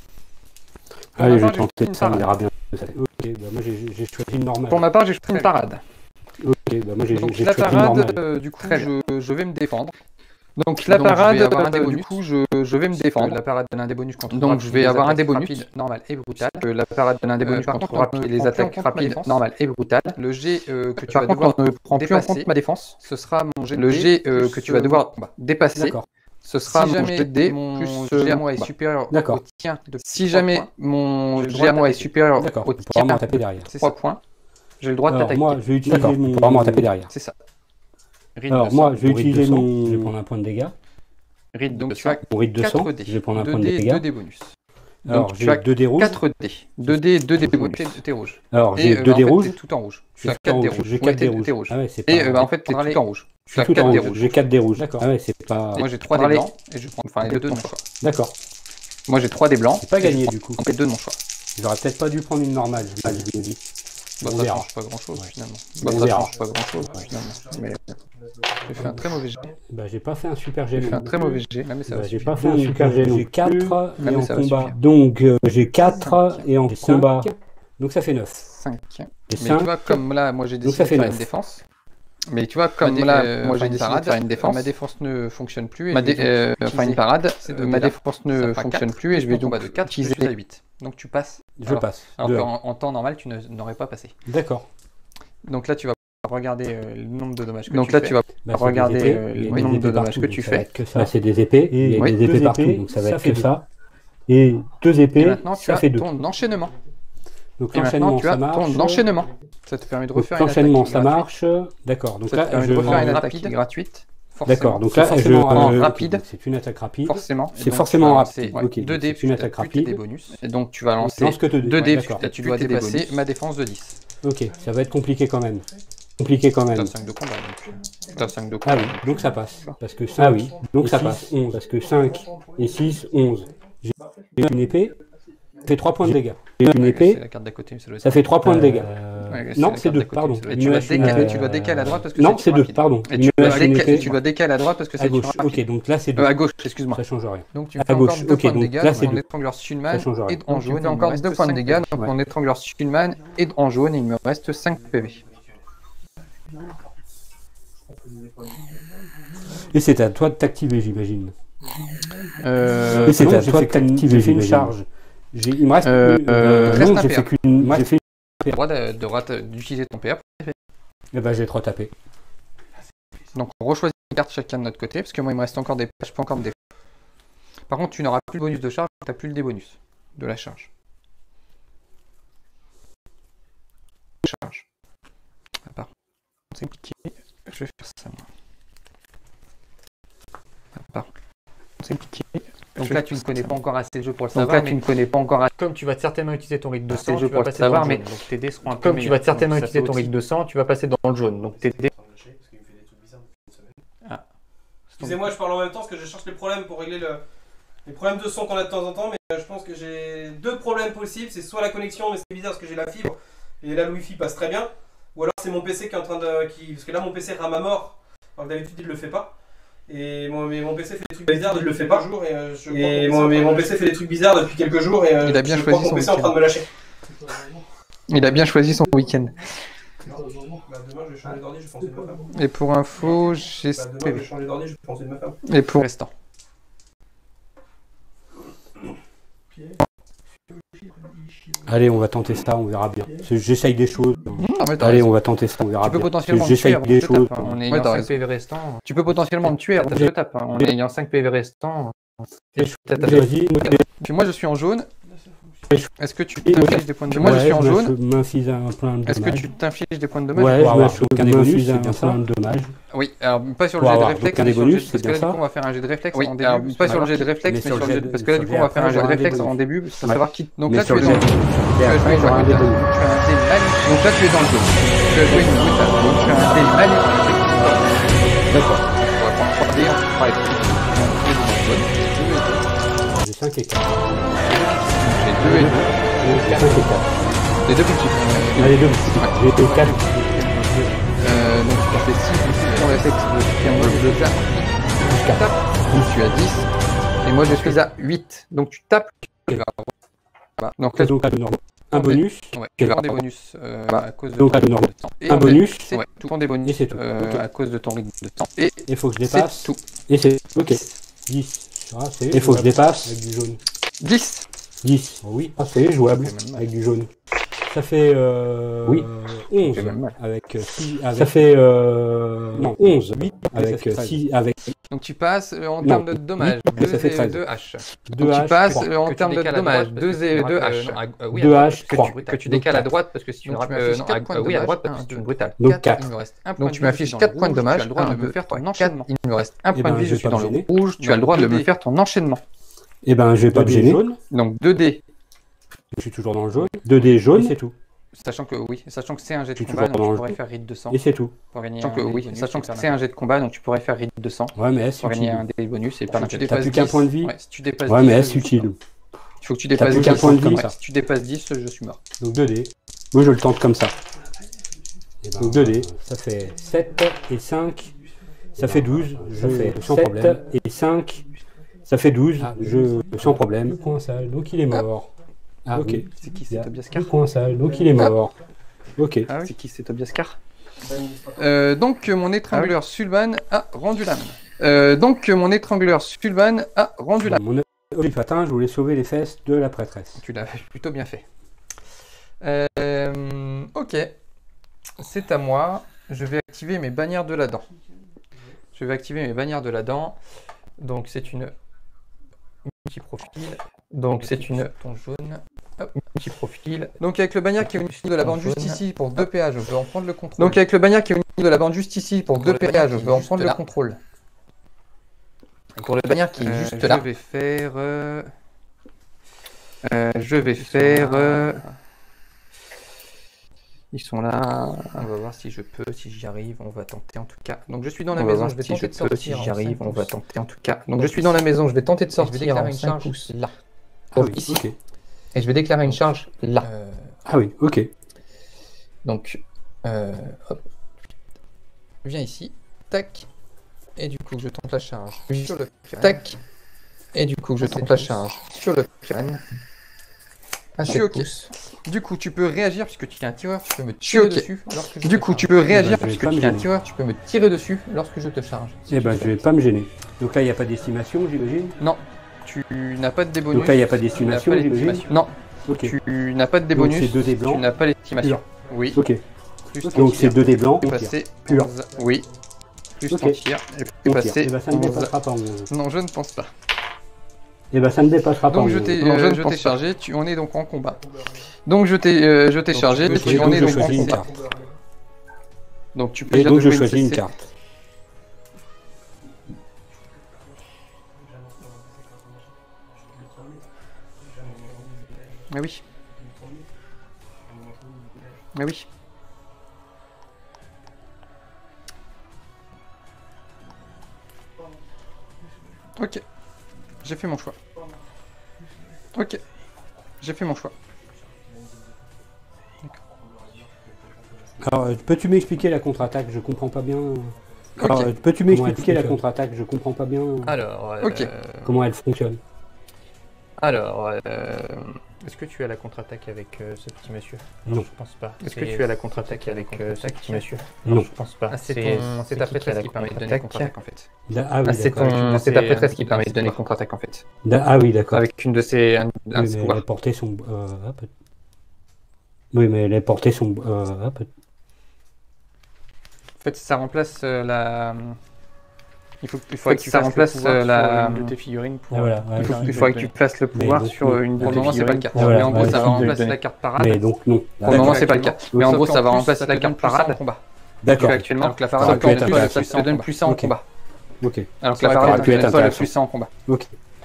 Pour Allez, ma je vais part, j'ai tenter une ça, on parade. verra bien ce que ça fait. Ok, bah moi j'ai j'ai choisi une normale. Pour ma part, j'ai choisi une parade. Ok, bah moi j'ai Donc j'ai la choisi une parade, normale. euh, du coup, Très bien. je, je vais me défendre. Donc la Donc, je vais parade, avoir un des euh, bonus. du coup, je, je vais me défendre. La parade donne un des bonus contre Donc rapide, je vais les avoir un attaques des bonus. rapides, normales et brutales. Euh, La parade donne un des Euh, bonus par contre contre, on rapide, ne les prend plus en attaques compte ma rapides, défense. normales et brutales. Le jet euh, que tu Par vas contre, devoir on ne prend plus en dépasser, compte ma défense. ce sera mon jet de Le dés jet euh, plus, que tu vas euh, devoir bah, dépasser, D'accord, ce sera si mon jamais jet de dés mon plus jet à euh, moi est bah, supérieur D'accord. au tien de Si trois jamais points, mon j'ai le jet droit à moi est d'attaquer. supérieur d'accord, au tu pourras tien m'en taper derrière. c'est trois ça. points, j'ai le droit de Alors t'attaquer. moi je vais utiliser D'accord, mon... tu pourras m'en taper derrière. C'est ça. Rite Alors de moi sang. je vais Mon rite de utiliser sang, mon- je vais prendre un point de dégâts. Rite, donc de tu as sang. Mon rite de sang, quatre dés, je vais prendre un deux point de dés, deux dégâts. dés bonus. Alors Donc tu j'ai as deux dés rouges. quatre dés, deux dés, deux dés Rouge. bonus. T'es- T'es rouge. Alors Et j'ai euh, deux bah, dés en fait, rouges. t'es tout en rouge. Tu Je as suis quatre en dés rouge. rouges. J'ai Ouais, quatre t'es- dés rouges. t'es rouge. Ah ouais, c'est pas... Et euh, bah, en fait, t'es Parler. tout en rouge. je Tu as suis tout en quatre dés rouge. rouges. J'ai quatre dés rouges. D'accord. Ah ouais, c'est pas... Moi j'ai trois dés Parler. blancs et je prends enfin les deux de mon choix. D'accord. Moi j'ai trois dés blancs. C'est pas et je gagné prends du coup. Les deux de mon choix. J'aurais peut-être pas dû prendre une normale, je vous le dis. Bah, On ça verra. change pas grand chose Ouais. finalement. On Bah, ça verra. change pas grand chose finalement. Mais euh, j'ai fait un très mauvais jet. Bah j'ai pas fait un super J'ai jet. fait un très mauvais jet. Non, mais ça Bah, va j'ai suffire. pas fait un super jet. J'ai quatre Ah, et mais en ça va combat. suffire. Donc euh, j'ai quatre et en combat. Donc ça fait neuf. cinq. Et Mais cinq. tu vois, comme là, moi j'ai Donc ça décidé fait de faire neuf. une défense. Mais tu vois, comme Ma dé- là, euh, moi enfin, j'ai une décidé de parade, faire une défense. Ma défense ne fonctionne plus. et Ma je dé- vais donc euh, enfin utiliser une parade, ces euh, deux ma dés-là. défense Ça ne fera fonctionne quatre, plus et je vais ton combat donc de quatre, utiliser je fais huit. Donc tu passes. Je Alors- passe. Alors Deux. qu'en en temps normal, tu ne- n'aurais pas passé. D'accord. Donc là, tu vas regarder euh, le nombre de dommages que Donc tu là, fais. tu vas Bah, c'est Regardez, des épées. euh, Il y a le des nombre de épées dommages partout, que donc tu ça va fais. être que ça. Bah, c'est des épées. Et il y a Oui. des épées Deux partout, épées, donc ça va ça être fait que deux. ça. Et deux Et épées, maintenant, tu ça as fait deux. ton enchaînement. Donc Et maintenant, l'enchaînement, tu ça as marche. ton enchaînement. Ça te permet de Donc refaire une l'enchaînement, attaque ça gratuite. marche. D'accord. Donc Ça te là, permet je... de refaire une en attaque rapide. gratuite. Forcément. D'accord. Donc C'est là, je... forcément en euh, rapide. ok, c'est une attaque rapide. Forcément. C'est Donc, forcément tu vas rapide. lancer, ouais, Ok, deux donc dés c'est une plus attaque tes- plus rapide. tes bonus. Et donc tu vas Donc, lancer lance que deux dés. deux Ouais, dés, d'accord. puis tu dois Plus tes dépasser bonus. ma défense de dix. Ok, ça va être compliqué quand même. Compliqué quand T'as même. cinq de combat, donc. T'as cinq de Ah combat. oui, donc ça passe. Parce que cinq, ah oui, donc ça passe. onze. Parce que cinq et six, onze. J'ai une épée, ça fait trois points de dégâts. J'ai une Ouais, épée, c'est la carte d'à côté, mais ça doit être ça fait trois points de dégâts. Ouais, non, la c'est carte deux, d'à côté, pardon. ça doit être- Il Tu me vas, lâche une décaler, épée. tu vas décaler à droite parce que Non, c'est c'est du deux, rapide. pardon. Et Il tu me vas, lâche une décaler, épée. tu vas décaler à droite parce que À c'est du gauche, rapide. ok, donc là c'est deux. Euh, à gauche, excuse-moi. Ça change rien. Donc tu À fais gauche, encore deux ok, points de donc dégâts là, donc c'est en deux. étrangleur Ça Sulman change rien. et en Donc, jaune. il me encore reste deux points de cinq dégâts donc ouais. en étrangleur Sulman et en jaune il me reste cinq P V. Et c'est à toi de t'activer, j'imagine. Euh, Et c'est non, à j'ai toi fait de t'activer, j'ai fait une charge. J'ai- Il me reste. Euh, une- euh, non, reste un j'ai P fait A. qu'une. Moi, j'ai fait. le droit de- de rat- d'utiliser ton P A. Eh ben, j'ai trop tapé. Donc on rechoisit garde chacun de notre côté, parce que moi il me reste encore des pages, je peux encore me défendre. Par contre, tu n'auras plus le bonus de charge, tu n'as plus le débonus de la charge. Charge. Ah, par contre, c'est compliqué, je vais faire ça moi. Ah, par contre, c'est compliqué. Donc là, tu ne connais pas encore assez le jeu pour le savoir. Donc là, tu ne connais pas encore assez. Comme tu vas certainement utiliser ton rythme de sang, tu vas passer dans le jaune. Donc tes dés seront un peu meilleurs. Comme tu vas certainement utiliser ton rythme de sang, tu vas passer dans le jaune. Donc tes dés. Ah. Excusez-moi, je parle en même temps parce que je cherche les problèmes pour régler le... les problèmes de son qu'on a de temps en temps. Mais je pense que j'ai deux problèmes possibles. C'est soit la connexion, mais c'est bizarre parce que j'ai la fibre et là le Wi-Fi passe très bien. Ou alors c'est mon P C qui est en train de. Qui... Parce que là, mon P C rame à mort. Alors que d'habitude, il ne le fait pas. Et mon, mais mon P C fait des trucs bizarres, il le fait pas. Et, euh, je et mon, mais mon P C fait des trucs bizarres depuis quelques jours et euh, il a bien je choisi crois que mon son P C est en train de me lâcher. Il a bien choisi son week-end. Bah, demain je vais changer d'ordi, je vais penser de ma femme. Et pour info, j'ai bah, demain je vais changer d'ordi, je vais penser de ma femme. Et pour restant. Allez, on va tenter ça, on verra bien. J'essaye des choses. Mmh, Allez, on va tenter ça, on verra tu peux bien. potentiellement J'essaye des choses. Tape, hein, en ayant cinq P V restants. Tu peux potentiellement me tuer après je tape. Hein, en ayant cinq P V restants. Puis moi je suis en jaune. Est-ce que tu t'infliges des points de dommage? Moi je suis en jaune. Est-ce que tu t'infliges des points de dommage? Ouais, je m'inflige aucun des bonus, c'est bien ça. Oui, alors pas sur le jet de réflexe, mais sur le jet... parce que là du coup on va faire un jet de réflexe en début. Alors pas sur le jet de réflexe, mais sur le jet de... parce que là du coup on va faire un jet de réflexe en début pour savoir qui. Donc là tu es dans le jaune. Tu as joué un dé malus. Donc là tu es dans le jaune. Tu as joué une brutale. Donc tu as un dé malus. D'accord. On va prendre trois dés, on fera les j'ai cinq et quatre. J'ai deux et deux. cinq et quatre. Les deux petits. Ah, les deux petits. J'ai été quatre. Euh, donc tu fais six, ton réflexe de moi je le quatre. Donc tu as dix. Et moi je suis à huit. Donc tu tapes. Donc là, donc un bonus. Ouais, tu vas avoir des bonus euh, à cause de donc ton rythme de temps. Et un bonus. Ouais, tout des bonus et c'est tout. Euh, okay. À cause de ton rythme de temps. Et il faut que je dépasse. Tout. Et c'est ok. dix. Ah, il faut que je dépasse avec du jaune. dix. dix. Oh, oui, ah, c'est jouable avec du jaune. Ça fait euh, oui. onze avec six. Avec... Ça fait euh, non, onze. huit avec six. Avec... Donc tu passes euh, en termes de dommages deux et deux H. Donc tu passes euh, en termes de dommages deux et deux H. deux H, trois. Que tu décales à droite parce que si tu me rappelles. Oui, à droite parce que c'est une brutale. Donc quatre. Donc tu m'affiches quatre points de dommages. Tu as le droit de me faire ton enchaînement. Il me reste un point de vie, je suis dans le rouge. Tu as le droit de me faire ton enchaînement. Eh ben, je vais pas me gêner. Donc deux dés. Je suis toujours dans le jaune. deux dés jaunes, c'est tout. Sachant que oui, sachant que c'est un jet de combat, donc tu pourrais faire rythme de sang. Et c'est tout. Pour gagner sachant que oui, sachant que c'est un jet de combat, donc tu pourrais faire rythme de sang. Ouais, mais est-ce pour gagner un dé bonus et par tu dépasses plus qu'un point de vie. Ouais, si tu dépasses ouais, mais est-ce utile? Il faut que tu dépasses qu'un point de vie. Si tu dépasses dix, je suis mort. Donc deux dés. Moi, je le tente comme ça. Donc deux dés. Ça fait sept et cinq. Ça fait douze. Je fais sans problème. Et cinq. Ça fait douze. Je sans problème. Point sale. Donc il est mort. Ah, ok. C'est qui, c'est Tobias Carr? Point sale, donc il est mort. Ok. Ah, oui. C'est qui, c'est Tobias Carr? euh, Donc mon étrangleur ah, oui. Sulban a rendu l'âme. Euh, donc mon étrangleur Sulban a rendu l'âme. Mon olfatin, je voulais sauver les fesses de la prêtresse. Tu l'as plutôt bien fait. Euh, ok. C'est à moi. Je vais activer mes bannières de la dent. Je vais activer mes bannières de la dent. Donc c'est une multi-profil. Donc c'est une ton jaune. Hop, petit profil. Donc avec le bannière qui est au niveau de la bande juste ici pour deux P A, je peux en prendre le contrôle. Donc avec le bannière qui est au niveau de la bande juste ici pour deux P A, je peux en prendre le contrôle. Pour le bannière qui est euh, juste là. Je vais faire. Euh... Euh, je vais faire. Euh... Ils sont là. On va voir si je peux, si j'y arrive. On va tenter en tout cas. Donc je suis dans la maison. Je vais tenter de sortir. Si j'y arrive, on va tenter en tout cas. Donc je suis dans la maison. Je vais tenter de sortir. Je vais déclarer une charge là. Ah oui, ici. Okay. Et je vais déclarer une charge là. Euh... Ah oui, ok. Donc, euh, hop. Viens ici. Tac. Et du coup, je tente la charge sur le crâne. Tac. Et du coup, je tente la charge sur le crâne. Ah, je suis ok. Du coup, tu peux réagir puisque tu es un tireur. Tu peux me tirer okay. dessus. Lorsque je du coup, tu peux réagir puisque tu es un tireur. Tu peux me tirer dessus lorsque je te charge. Si eh ben, je vais pas me gêner. Donc là, il n'y a pas d'estimation, j'imagine? Non. Tu n'as pas de débonus. Donc là, il n'y a pas d'estimation, j'imagine? Non. Okay. Tu n'as pas de débonus. C'est deux dés blancs. Tu n'as pas l'estimation. Oui. Ok. Donc c'est deux dés blancs. Passer pur. Oui. plus Ok. ton tir. Et puis Ton passer tir. Eh ben, ça ne onze. dépassera pas onze. Non, je ne pense pas. Et ben ça ne dépassera pas Donc je onze. t'ai Non, euh, je ne je pense t'ai pas. chargé, tu, on est donc en combat. Donc je t'ai euh, je t'ai Donc, chargé, tu peux tu, Et on donc est je donc en choisis une combat. carte. Donc tu peux Et dire donc de je jouer choisis une C C. carte. Ah oui. Ah oui. Ok. J'ai fait mon choix. Ok. J'ai fait mon choix. Alors, euh, peux-tu m'expliquer la contre-attaque? Je comprends pas bien. Alors, Ok. euh, peux-tu m'expliquer la contre-attaque? Je comprends pas bien Alors, euh, Ok. comment elle fonctionne. alors euh, est-ce que tu as la contre-attaque avec euh, ce petit monsieur? Non. Je pense pas. Est-ce C'est- que tu as la c'est contre-attaque qui a la avec euh, ce contre-attaque petit monsieur? Non. Je pense pas. Ah, c'est C'est- ton- c'est c'est ta qui qui a prêtresse la qui permet de donner contre-attaque contre-attaque en fait. Da- Ah oui, Ah, c'est d'accord. ton- de c'est ta ces, prêtresse euh, qui permet de donner pouvoirs. contre-attaque en fait. Da- Ah oui, d'accord. Avec une de ses un, un Oui, mais pouvoir. elle a porté son. Euh, ah, peut- oui, mais elle a porté son. Euh, ah, peut- En fait, ça remplace euh, la. Il faut, il faudrait En que fait, tu ça fasses remplace, le pouvoir euh, sur la- une de tes figurines pour. Ah, voilà, ouais, il faut- ouais, il ouais, faudrait que ouais. tu fasses le Mais pouvoir donc, sur non. une de Pour tes le moment, figurines. c'est pas le cas. Mais Voilà, en gros, ouais, ça va ouais, remplacer ouais. la carte parade. Mais donc, non. Pour le moment, c'est pas le D'accord. cas. Mais en Sauf gros, qu'en ça va plus, remplacer ça la te carte donne plus parade en combat. D'accord. Actuellement, alors que la Ça parade aurait pu être en plus, ça intéressant. te donne plus ça en Ok. combat. Ok. Alors que Ça la aurait parade pu être ne donne pas le intéressant. plus ça en combat. Ok.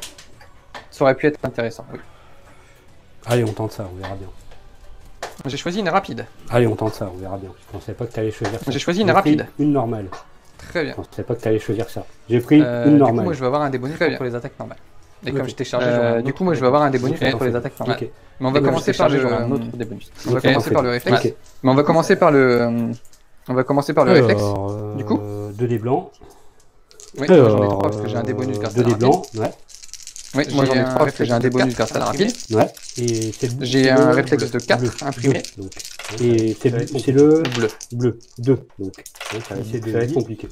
Ça aurait pu être intéressant, oui. Allez, on tente ça, on verra bien. J'ai choisi une rapide. Allez, on tente ça, on verra bien. Je pensais pas que tu allais choisir ça. J'ai choisi une pris rapide. Une normale. Très bien. Je pensais pas que tu allais choisir ça. J'ai pris Euh, une du coup, normale. moi, je vais avoir un des bonus Très contre les attaques normales. Et Ok. comme je t'ai chargé, Euh, j'aurai un du autre coup, moi, des je vais avoir un bonus. des bonus Ok, contre les parfait. attaques normales. Ok. Mais on va Et comme commencer je t'ai par chargé, le. j'aurai un autre des bonus. On va Ok, commencer parfait. par le réflexe. Ok. Mais on va commencer par le. euh, On va commencer par le réflexe. Alors, euh, Du coup deux dés blancs. Oui, moi j'en ai Alors, trois parce que j'ai un des bonus grâce à deux la dés rapide. blanc, ouais. Oui, moi j'en ai J'ai trois un parce que j'ai un des réflexe de bonus quatre grâce à la rapide. Ouais. Et c'est le- J'ai c'est un le réflexe bleu. de quatre Bleu. imprimé. Deux, donc. Et c'est le- c'est le Bleu. bleu. deux. Donc, ouais, ça va essayer de- ça va être compliqué.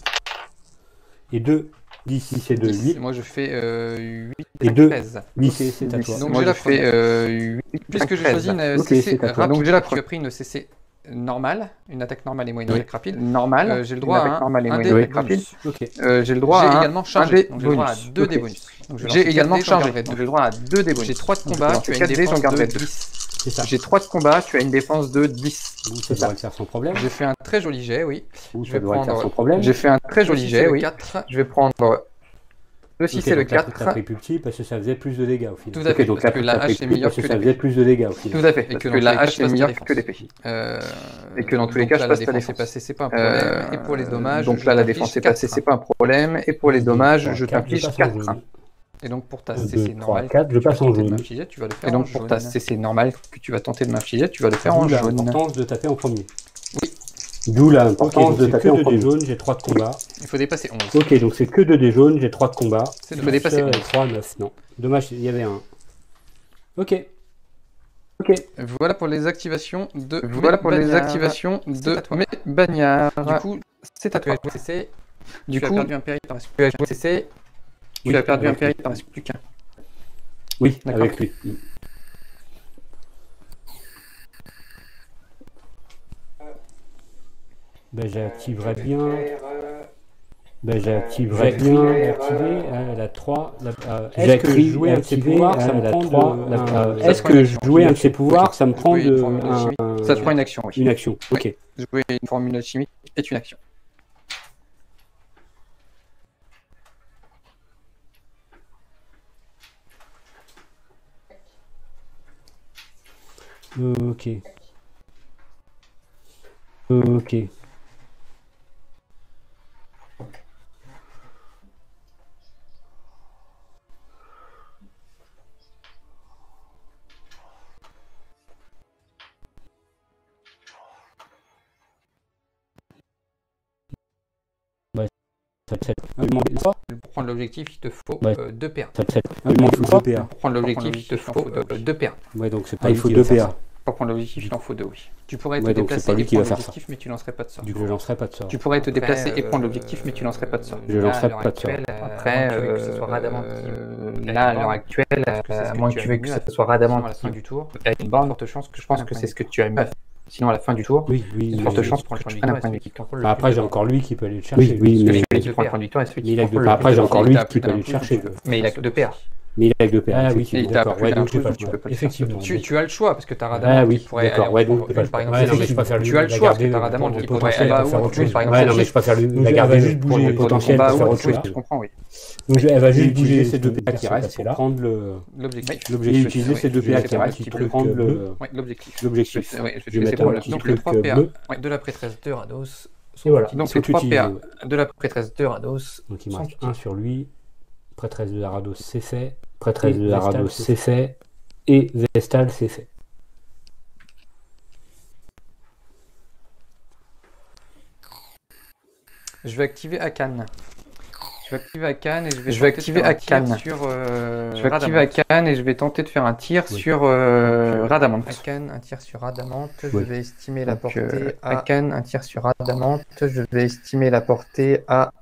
Et deux, d'ici c'est de dix. huit. Moi je fais euh, huit, Et deux. treize. dix, c'est à toi. Donc Moi, j'ai la je fais, première. euh, huit, Puisque j'ai treize. choisi une Ok, C C c'est à toi. rapide, Donc, j'ai la tu as pris une C C normale, une attaque normale et moyenne Oui. attaque rapide. Normale. Euh, j'ai le droit une à attaque un, normale et un moyenne dé attaque rapide. bonus. Ok. Euh, j'ai le droit J'ai à un- également un chargé, dé donc j'ai le droit à bonus. deux Ok. dés bonus. Donc, je vais J'ai lancer également quatre dés, j'en chargé, garderai donc deux. j'ai le droit à deux dés bonus. J'ai trois de Donc, combat, dans tu as quatre une dés, j'en défense garderai de deux. dix. C'est ça. J'ai trois de combat, tu as une défense de dix. Ouh, ça devrait le faire sans problème. J'ai fait un très joli jet, oui. Ouh, je ça vais devrait le faire prendre- sans problème. J'ai fait un très joli Le six, jet, c'est le oui. quatre. Je vais prendre le six Ok, et le donc t'as- quatre. T'as pris plus petit parce que ça faisait plus de dégâts au final. Tout à fait, Ok, donc parce là, que la t'as pris hache est plus meilleure parce que que ça l'épée. faisait plus de dégâts au final. Tout à fait, Et parce que que dans tous la les cas, hache je est passe meilleure ta que défense. l'épée. Euh, Et que dans tous les donc cas, là, je la passe ta défense est défense. passée, c'est pas un problème. Euh, Et pour les dommages, donc je là, la t'inflige défense est quatre. passée, c'est pas un problème. Et pour les dommages, je Quatre, t'inflige passe en quatre. jaune. Et donc pour ta Un, C deux, C trois, normale, quatre, je tu vas passe en tenter de jaune. m'infliger, tu vas le faire Et donc en pour ta jaune. C C normale que tu vas tenter de m'infliger, tu vas le faire D'où en jaune. l'importance de taper en premier. Oui. D'où Ok, l'importance donc de c'est taper que en deux premier. dés Jaune, j'ai trois de combat. Il faut dépasser onze. Ok, donc c'est que deux dés jaunes, j'ai trois de combat. C'est dommage. Il faut dépasser onze. trois, neuf, non. Dommage, il y avait un. Ok. Ok. Voilà pour les activations de Voilà mes pour les bagnards. activations C'est de à toi. mes bagnards. Du coup, c'est à tu as toi. joué C C, Du tu as coup, perdu un péril par la suite. tu as joué C C, tu Oui, as perdu un avec péril lui. par plus qu'un. Oui, D'accord. avec lui. Ben, j'activerai bien. Ben, j'activerai bien. Activer euh, la trois. La, euh, Est-ce que jouer un de ses pouvoirs, ça me prend de. un- Est-ce que jouer un de ses pouvoirs, ça me prend Jouer une de. formule un- chimique. un- Ça te prend une action, oui. Une action. Ok. Jouer une formule chimique est une action. Ok. Ok. Ouais. Ça te fait. Ah, il manque quoi Pour prendre l'objectif, il te faut Ouais. euh, deux P A. Ça te fait. Ah, il manque deux P A. Pour prendre l'objectif, il te faut euh, deux P A. Ouais, donc c'est Ah, pas il lui faut qui deux va faire P A. ça. Pour prendre l'objectif, il en faut deux, oui. Tu pourrais te Ouais, donc c'est déplacer pas lui et qui va prendre faire ça. l'objectif, mais tu lancerais pas de sort. Du coup, je lancerai pas de sort. Tu pourrais te déplacer Après, et prendre euh, l'objectif, mais tu lancerais pas de sort. Je là, lancerai à l'heure pas de sort. actuelle, euh, Après, à moins que tu veux que ce soit Radamant euh, qui- là, à l'heure actuelle, Parce que c'est ce à que moins tu que as tu veux mieux que à ce soit Radamant à la fin du tour. qui a une Il y a borne, de fortes chances que je pense que c'est ce que tu as mieux à faire. Sinon, à la fin du tour, oui, oui, il y a de fortes chances pour que tu prennes un point de victoire. Bah, après, j'ai encore lui qui peut aller le chercher. Oui, oui, mais il a un point de victoire et celui qui prend le après, j'ai encore lui qui peut aller le chercher. Mais il a que deux P A. Mais il a que deux P A. Ah oui, d'accord. Ouais, donc tu peux pas. Effectivement. Tu as le choix parce que tu as Radamant ah, oui, qui pourrait aller. Ouais, donc par exemple, tu as le choix parce que tu as Radamant qui pourrait aller faire autre chose. Par exemple, non, mais je préfère la garder juste bouger le potentiel pour faire autre chose. Je comprends, oui. Donc elle va juste bouger ces deux P A qui restent pour prendre l'objectif. L'objectif. Utiliser ces deux P A qui restent pour prendre l'objectif. L'objectif. Je vais mettre un petit truc bleu de la prêtresse de Rados. Et voilà. Donc les trois P A de la prêtresse de Rados. Donc il me reste un sur lui. Prêtresse de la Rados, c'est fait. Prêtresse de la Rados, c'est fait. Et Vestal, c'est fait. Je vais activer Akan. Je vais activer Akan et je vais, je vais activer Akan sur euh, Je vais activer Akan et je vais tenter de faire un tir oui. sur euh, Radamant. Akan, un tir sur Radamant. Oui. Je vais estimer la portée euh, à... Akan, un tir sur Radamant. Je vais estimer la portée à...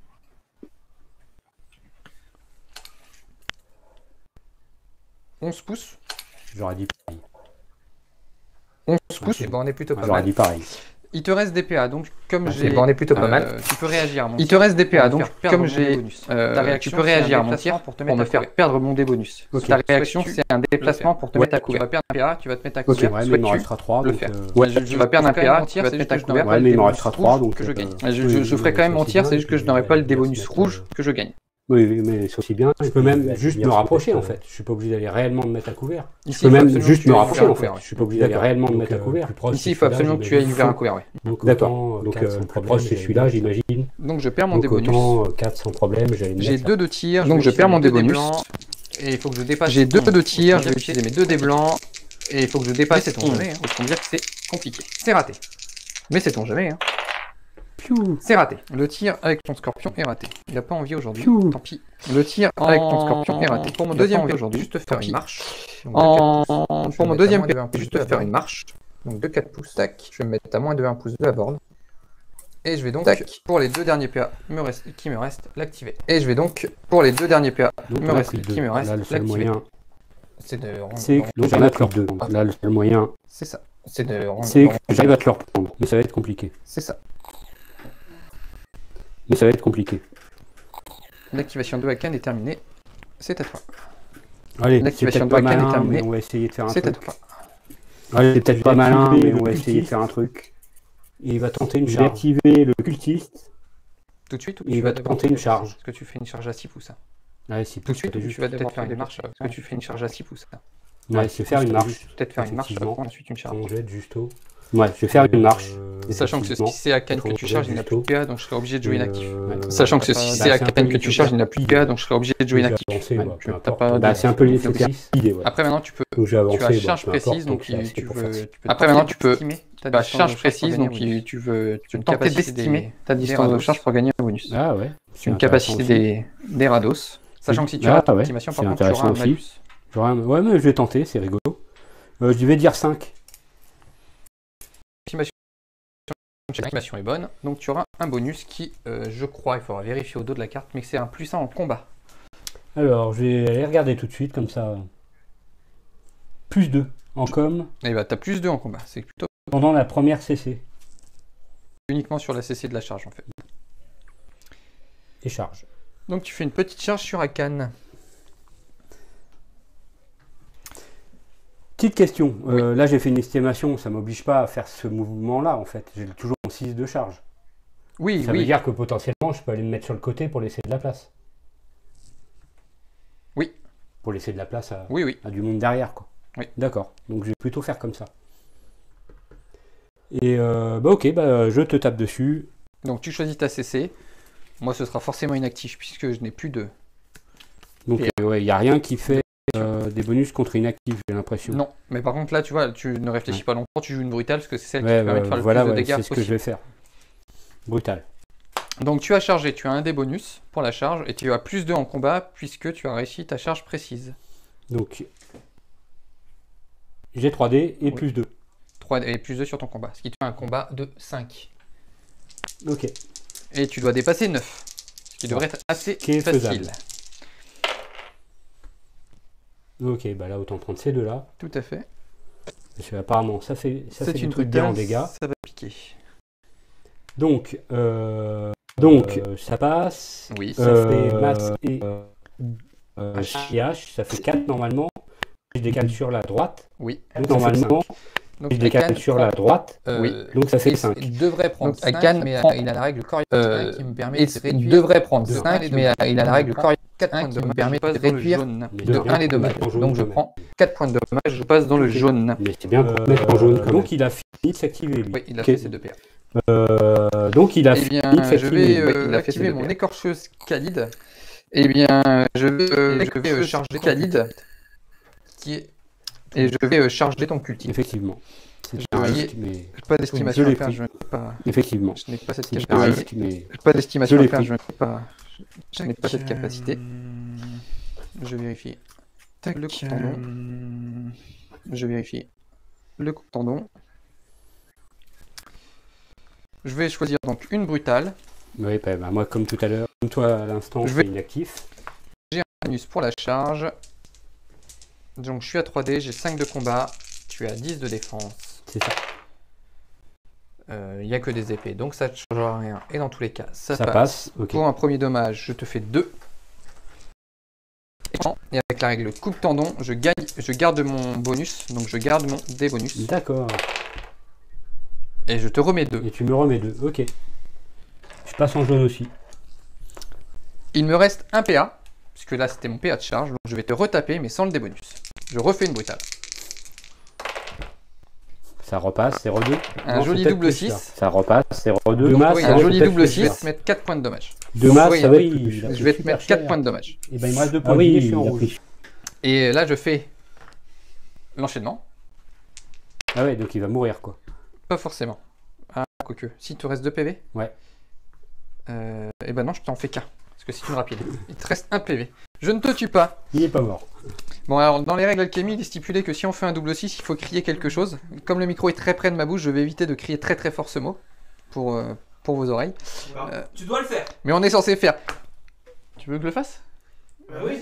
onze pouces. J'aurais dit pareil. onze pouces. Et bon, on est plutôt pas J'aurais dit pareil. Il te reste des P A, donc comme j'ai... Bon, on est plutôt pas mal. Euh, tu peux réagir à mon Il te reste des P A, donc comme j'ai... Euh, tu peux réagir à mon tir pour, te pour me faire perdre mon dé bonus. Okay. Ta réaction, c'est un déplacement pour te ouais, mettre à couvert. Tu vas perdre un P A, tu vas te mettre à couvert. Okay, ouais, mais il m'en restera trois. Le faire. Ouais, tu vas perdre un P A, tu vas te mettre à couvert. Ouais, mais il m'en restera trois, donc... je gagne. Je ferai quand même mon tir, c'est juste que je n'aurai pas le dé bonus rouge que je gagne. Oui, mais c'est aussi bien. Je peux même juste me rapprocher en fait. Je suis pas obligé d'aller réellement me mettre à couvert. Je peux même juste me rapprocher en fait. Je suis pas obligé d'aller réellement me mettre à couvert. Ici, il faut absolument que tu ailles vers un couvert, oui. D'accord. Donc, plus proche, c'est celui-là, j'imagine. Donc, je perds mon dé bonus. quatre sans problème. J'ai deux de tir. Donc, je perds mon dé bonus. Et il faut que je dépasse. J'ai deux de tir. Je vais utiliser mes deux dés blancs. Et il faut que je dépasse. C'est ton jamais. Il faut dire que c'est compliqué. C'est raté. Mais c'est ton jamais. C'est raté. Le tir avec ton scorpion est raté. Il n'a pas envie aujourd'hui. Tant pis. Le tir en... avec ton scorpion est raté. Pour mon deuxième P, aujourd'hui, juste faire une marche. Donc, en... Pour mon deuxième P, juste faire une marche. Donc de quatre pouces. Tac. Je vais me mettre à moins de un pouce de la borne. Et je vais donc, Tac. pour les deux derniers P A me reste... qui me restent, l'activer. Et je vais donc, pour les deux derniers P A donc, me là, reste... qui me reste, l'activer. C'est de... C'est que j'en ai plus deux. Là, le seul moyen... C'est ça. C'est de... C'est que j'arrive à te le reprendre. Mais ça va être compliqué. C'est ça. Mais ça va être compliqué. L'activation de Akan est terminée. C'est à toi. Allez, l'activation de Akan est terminée. On va essayer de faire un truc. C'est à toi. Allez, c'est peut-être pas malin, mais on va essayer de faire un truc. Et il va tenter une charge. Activer le cultiste. Tout de suite ou et il va tenter une charge. Est-ce que tu fais une charge à six pouces? Ouais, six pouces. Tout de suite ou tu vas devoir faire une marche? Est-ce que tu fais une charge à six pouces? Ouais, je vais faire une marche. Peut-être faire une marche, ensuite une charge. On jette juste au... Ouais, je vais faire une marche. Et sachant que si c'est Akan que tu charges, il n'a plus de P A, donc je serai obligé de jouer inactif. Euh... Sachant que si c'est Akan que tu charges, il n'a plus de P A, donc je serai obligé de jouer inactif. C'est un peu l'idée. Après maintenant tu peux. Tu as charge précise, donc tu veux. Après maintenant tu peux. Tu as charge précise, donc tu veux. Tu peux tenter d'estimer ta distance de charge pour gagner un bonus. Ah ouais. C'est une capacité des Rados. Sachant que si tu as l'estimation, par contre, tu auras un malus. Ouais, mais je vais tenter, c'est rigolo. Je vais dire cinq. L'estimation est bonne, donc tu auras un bonus qui, euh, je crois, il faudra vérifier au dos de la carte, mais que c'est un plus un en combat. Alors, je vais aller regarder tout de suite, comme ça. Plus deux en com. Et bah, tu as plus deux en combat, c'est plutôt... Pendant la première C C. Uniquement sur la C C de la charge, en fait. Et charge. Donc tu fais une petite charge sur Akan. Petite question, oui. euh, là j'ai fait une estimation, ça ne m'oblige pas à faire ce mouvement-là en fait, j'ai toujours six de charge. Oui, ça oui. veut dire que potentiellement je peux aller me mettre sur le côté pour laisser de la place. Oui. Pour laisser de la place à, oui, oui. à du monde derrière quoi. Oui. D'accord, donc je vais plutôt faire comme ça. Et euh, bah ok, bah je te tape dessus. Donc tu choisis ta C C, moi ce sera forcément inactif puisque je n'ai plus de... Donc il ouais, n'y a rien qui fait... Euh, des bonus contre inactifs, j'ai l'impression. Non, mais par contre là, tu vois, tu ne réfléchis ouais. pas longtemps, tu joues une brutale parce que c'est celle ouais, qui te permet ouais, de faire le voilà, plus ouais, de dégâts c'est ce possible. que je vais faire. Brutal. Donc tu as chargé, tu as un des bonus pour la charge et tu as plus deux en combat puisque tu as réussi ta charge précise. Donc j'ai trois dés et oui. plus deux. trois et plus deux sur ton combat, ce qui te fait un combat de cinq. Ok. Et tu dois dépasser neuf, ce qui devrait être assez qui facile. Faisable. Ok, bah là autant prendre ces deux là. Tout à fait. Parce que apparemment, ça fait, ça fait C'est des une trucs bien en brutale, dégâts. ça va piquer. Donc, euh, donc euh, ça passe. Oui, Ça ça fait fait masse et euh, euh, H, ça fait quatre normalement. Je décale sur la droite. Oui. Donc, normalement, Donc, je décale Akan sur prend, la droite. euh, Oui. Donc ça fait il- cinq. Il devrait prendre Donc, cinq, Akan mais prend- euh, il a la règle Coriace Euh, qui me permet et de il réduire devrait prendre de cinq, un, mais euh, il a la règle Coriace quatre un points de qui me dommage. permet Je passe de dans le réduire jaune. Mais de rien un les pour dommages. mettre en jaune Donc je quand même. prends quatre points de dommage, je passe dans le Ok. jaune. Mais c'est bien pour Euh, mettre en jaune. quand donc Donc il a fini de s'activer lui. Oui, il a Ok. fait ses deux P A. Euh, donc il a Eh fini bien, de je s'activer. vais lui. euh, Oui, il a fait activer ses deux mon P A. écorcheuse Khalid, Eh bien, je vais, euh, et je je vais vais euh, charger charger ton Khalid qui est et je vais euh, charger ton culti. Effectivement. C'est Je un vais- risque, mais pas d'estimation je l'ai à faire, pris. je n'ai pas, effectivement. je n'ai pas cette C'est un capacité. risque, mais Pas d'estimation Je à l'ai faire, pris. je n'ai pas, je n'ai pas cette capacité. Euh, Je vérifie. Tac, Le coup de tendon. euh, Je vérifie. Le coup de tendon. Je vais choisir donc une brutale. oui, bah, bah, moi comme tout à l'heure, comme toi à l'instant, Je je vais- vais inactif. J'ai un bonus pour la charge. Donc je suis à trois D, j'ai cinq de combat. Tu as dix de défense. C'est ça. Il n'y a que des épées, donc ça ne changera rien. Et dans tous les cas, ça, Ça, passe. passe. Ok. Pour un premier dommage, je te fais deux. Et avec la règle coupe tendon, je gagne, je garde mon bonus, donc je garde mon des bonus. D'accord. Et je te remets deux. Et tu me remets deux. Ok. Je passe en jaune aussi. Il me reste un P A, puisque là c'était mon P A de charge, donc je vais te retaper, mais sans le débonus. Je refais une brutale. Ça repasse, zéro deux. Un Non, joli c'est peut-être double plus, six. ça. Ça repasse, zéro deux. Donc, masse, oui, ça un va joli peut-être double plus six, cher. mettre quatre points de dommage. Deux Donc, masses, oui, ça ah va oui, être plus. Je vais te mettre quatre points de dommage. Et ben il me reste deux Ah points de oui, vie, je suis en il a rouge. Et là je fais l'enchaînement. Ah ouais, donc il va mourir quoi. Pas forcément. Ah, quoique. Si te reste deux P V. Ouais. Euh, et ben non, je t'en fais qu'un. Parce que c'est une rapide. Il te reste un P V. Je ne te tue pas. Il est pas mort. Bon, alors dans les règles alchimie, il est stipulé que si on fait un double six, il faut crier quelque chose. Comme le micro est très près de ma bouche, je vais éviter de crier très très fort ce mot pour, euh, pour vos oreilles. Alors, Euh. Tu dois le faire. Mais on est censé faire. Tu veux que je le fasse? Bah oui.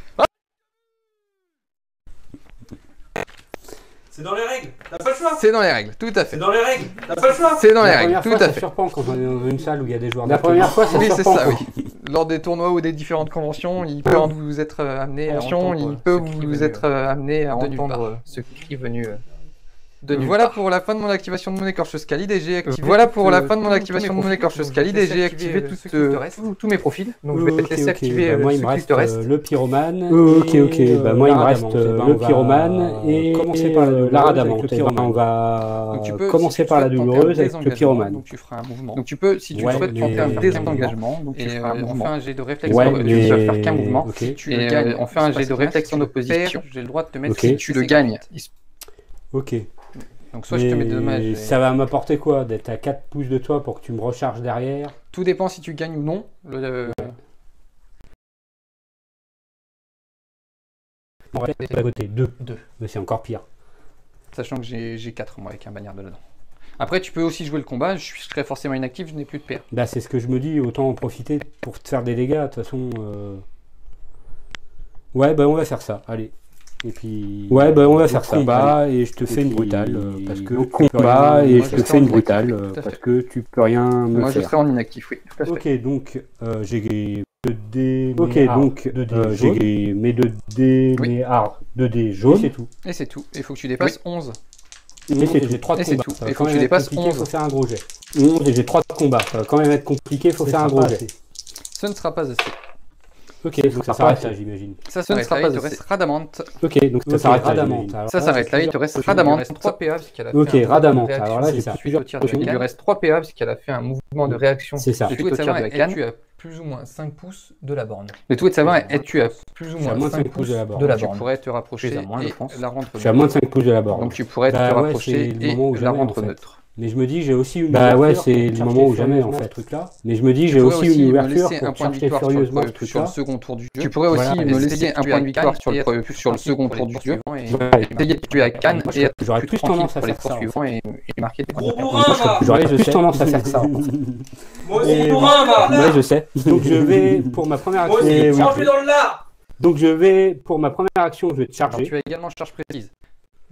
C'est dans les règles. T'as pas le choix. C'est dans les règles, tout à C'est fait. dans les règles. T'as pas le choix. C'est dans les La règles, première tout fois, à ça fait. surprend quand on est dans une salle où il y a des joueurs. La première fois, ça Oui, c'est surprend, ça, quoi. oui. Lors des tournois ou des différentes conventions, il peut vous être euh, amené à Attention, entendre il peut ce qui est vous venu, être euh, amené à de nulle entendre part. euh, ce cri venu euh, de nulle Voilà part. pour la fin de mon activation de mon écorcheuse Khalid et j'ai activé. Voilà toutes, pour la euh, fin de mon tous- activation tous de mes mon profils. écorcheuse Donc, Khalid je vais et j'ai laisser activé activer toutes, ceux qui te euh, restent. tous tous mes profils. Donc je vais te Ok, laisser ok, activer bah, euh, moi il me ceux qui reste te restent. euh, le pyromane. Ok, et, ok, euh, bah, moi, il me la reste, radamante. euh, Eh ben, le on va pyromane et, commencer par la euh, douloureuse la avec radamante. le Eh ben, pyromane. on va Donc tu peux, commencer si tu par la souhaites tenter un douloureuse avec le désengagement, pyromane. Donc tu feras un mouvement. Donc tu peux, si tu Ouais, souhaites mais- tenter un mais- désengagement, donc tu Et feras un euh, on mouvement. fait un jet de réflexe. Ouais, sur- tu mais- ne peux faire qu'un mouvement. Ok. Si tu Et, le euh, gagnes, on fait un il se jet passe de rien. réflexe Si en tu le opposition. perds, j'ai le droit de te mettre. Ok. Si tu le gagnes, il- Ok. Donc soit je te mets des Mais dommages. et- ça va m'apporter quoi d'être à quatre pouces de toi pour que tu me recharges derrière? Tout dépend si tu gagnes ou non. Le, euh, On va être à côté, deux. Deux. Mais c'est encore pire. Sachant que j'ai j'ai quatre moi avec un bagnard de là-dedans. Après, tu peux aussi jouer le combat. Je suis- je serai forcément inactif, je n'ai plus de P A. Bah c'est ce que je me dis, autant en profiter pour te faire des dégâts, de toute façon. euh. Ouais, bah on va faire ça, allez. Et puis. Ouais, bah on va faire ça. Combat et je te fais une puis, brutale euh, parce que au tu peux combat rien et me je te faire. fais une brutale, brutale tout à fait. parce que tu peux rien me Moi, je faire. serai en inactif, oui. Tout à fait. Ok, donc euh, j'ai deux dés. Ok, mais donc deux dés euh, jaunes. j'ai mes deux dés, Oui. mes ah, deux dés Et jaunes. c'est tout. Et c'est tout. Il faut que tu dépasses onze. Et c'est j'ai trois de Et c'est combat. tout. Ça va Et faut quand que même tu être dépasses compliqué, onze. faut faire un gros jet. onze et j'ai trois de combat. Ça va quand même être compliqué, faut faire un gros jet. Ce ne sera pas assez. Ok, Ça donc sera ça pas s'arrête assez. là, j'imagine. Ça Ce ne s'arrête sera là, pas il te assez. reste Radamante. Ok, donc ça Ok, s'arrête là. Radamante. j'imagine. Alors Ça là, s'arrête là, il te plusieurs reste potions. Radamante. Il Il me reste reste trois P A parce qu'elle a Ok, fait un mouvement de Radamante. réaction Alors là, j'ai suite fait au plusieurs tir de potions. Il Hakan. lui reste trois P A parce qu'elle a fait un mouvement de réaction. C'est ça. Le suite tout est au de tir savoir, de es-tu Hakan. à plus ou moins cinq pouces de la borne? Le tout est de savoir, es-tu à plus ou Je suis à moins moins de cinq cinq pouces de la borne. de la Tu borne? pourrais te rapprocher Je suis à moins, je et pense. la rendre Je suis à moins de cinq pouces de la borne. Donc tu pourrais te Bah ouais, rapprocher c'est le et moment où la jamais, rendre en fait. neutre. Mais je me dis, j'ai aussi une Bah ouais, ouverture c'est pour le charger moment où jamais, furieusement en fait. ce truc-là. Mais je me dis, Tu j'ai pourrais aussi aussi une me ouverture laisser un pour point de charger victoire sur le, furieusement ce sur le truc-là. second tour du jeu. Tu pourrais aussi Voilà. me Essayer laisser de un tuer point de à victoire Cannes sur et le, être sur le tranquille second pour tour les du tours jeu. suivants et- Ouais, et essayer de tuer à Cannes Moi, et être j'aurais plus plus tranquille tendance à pour les faire tours ça, en suivants et, et marquer des points. Gros bourrin, va. J'aurais Ouais, je plus sais. tendance à faire ça. Moi aussi, Et- bourrin, va. Ouais, je sais. Donc je vais, pour ma première Moi action, aussi, je vais range-lui charger. dans le lard. Donc je vais, pour ma première action, je vais te Alors, charger. tu as également charge précise.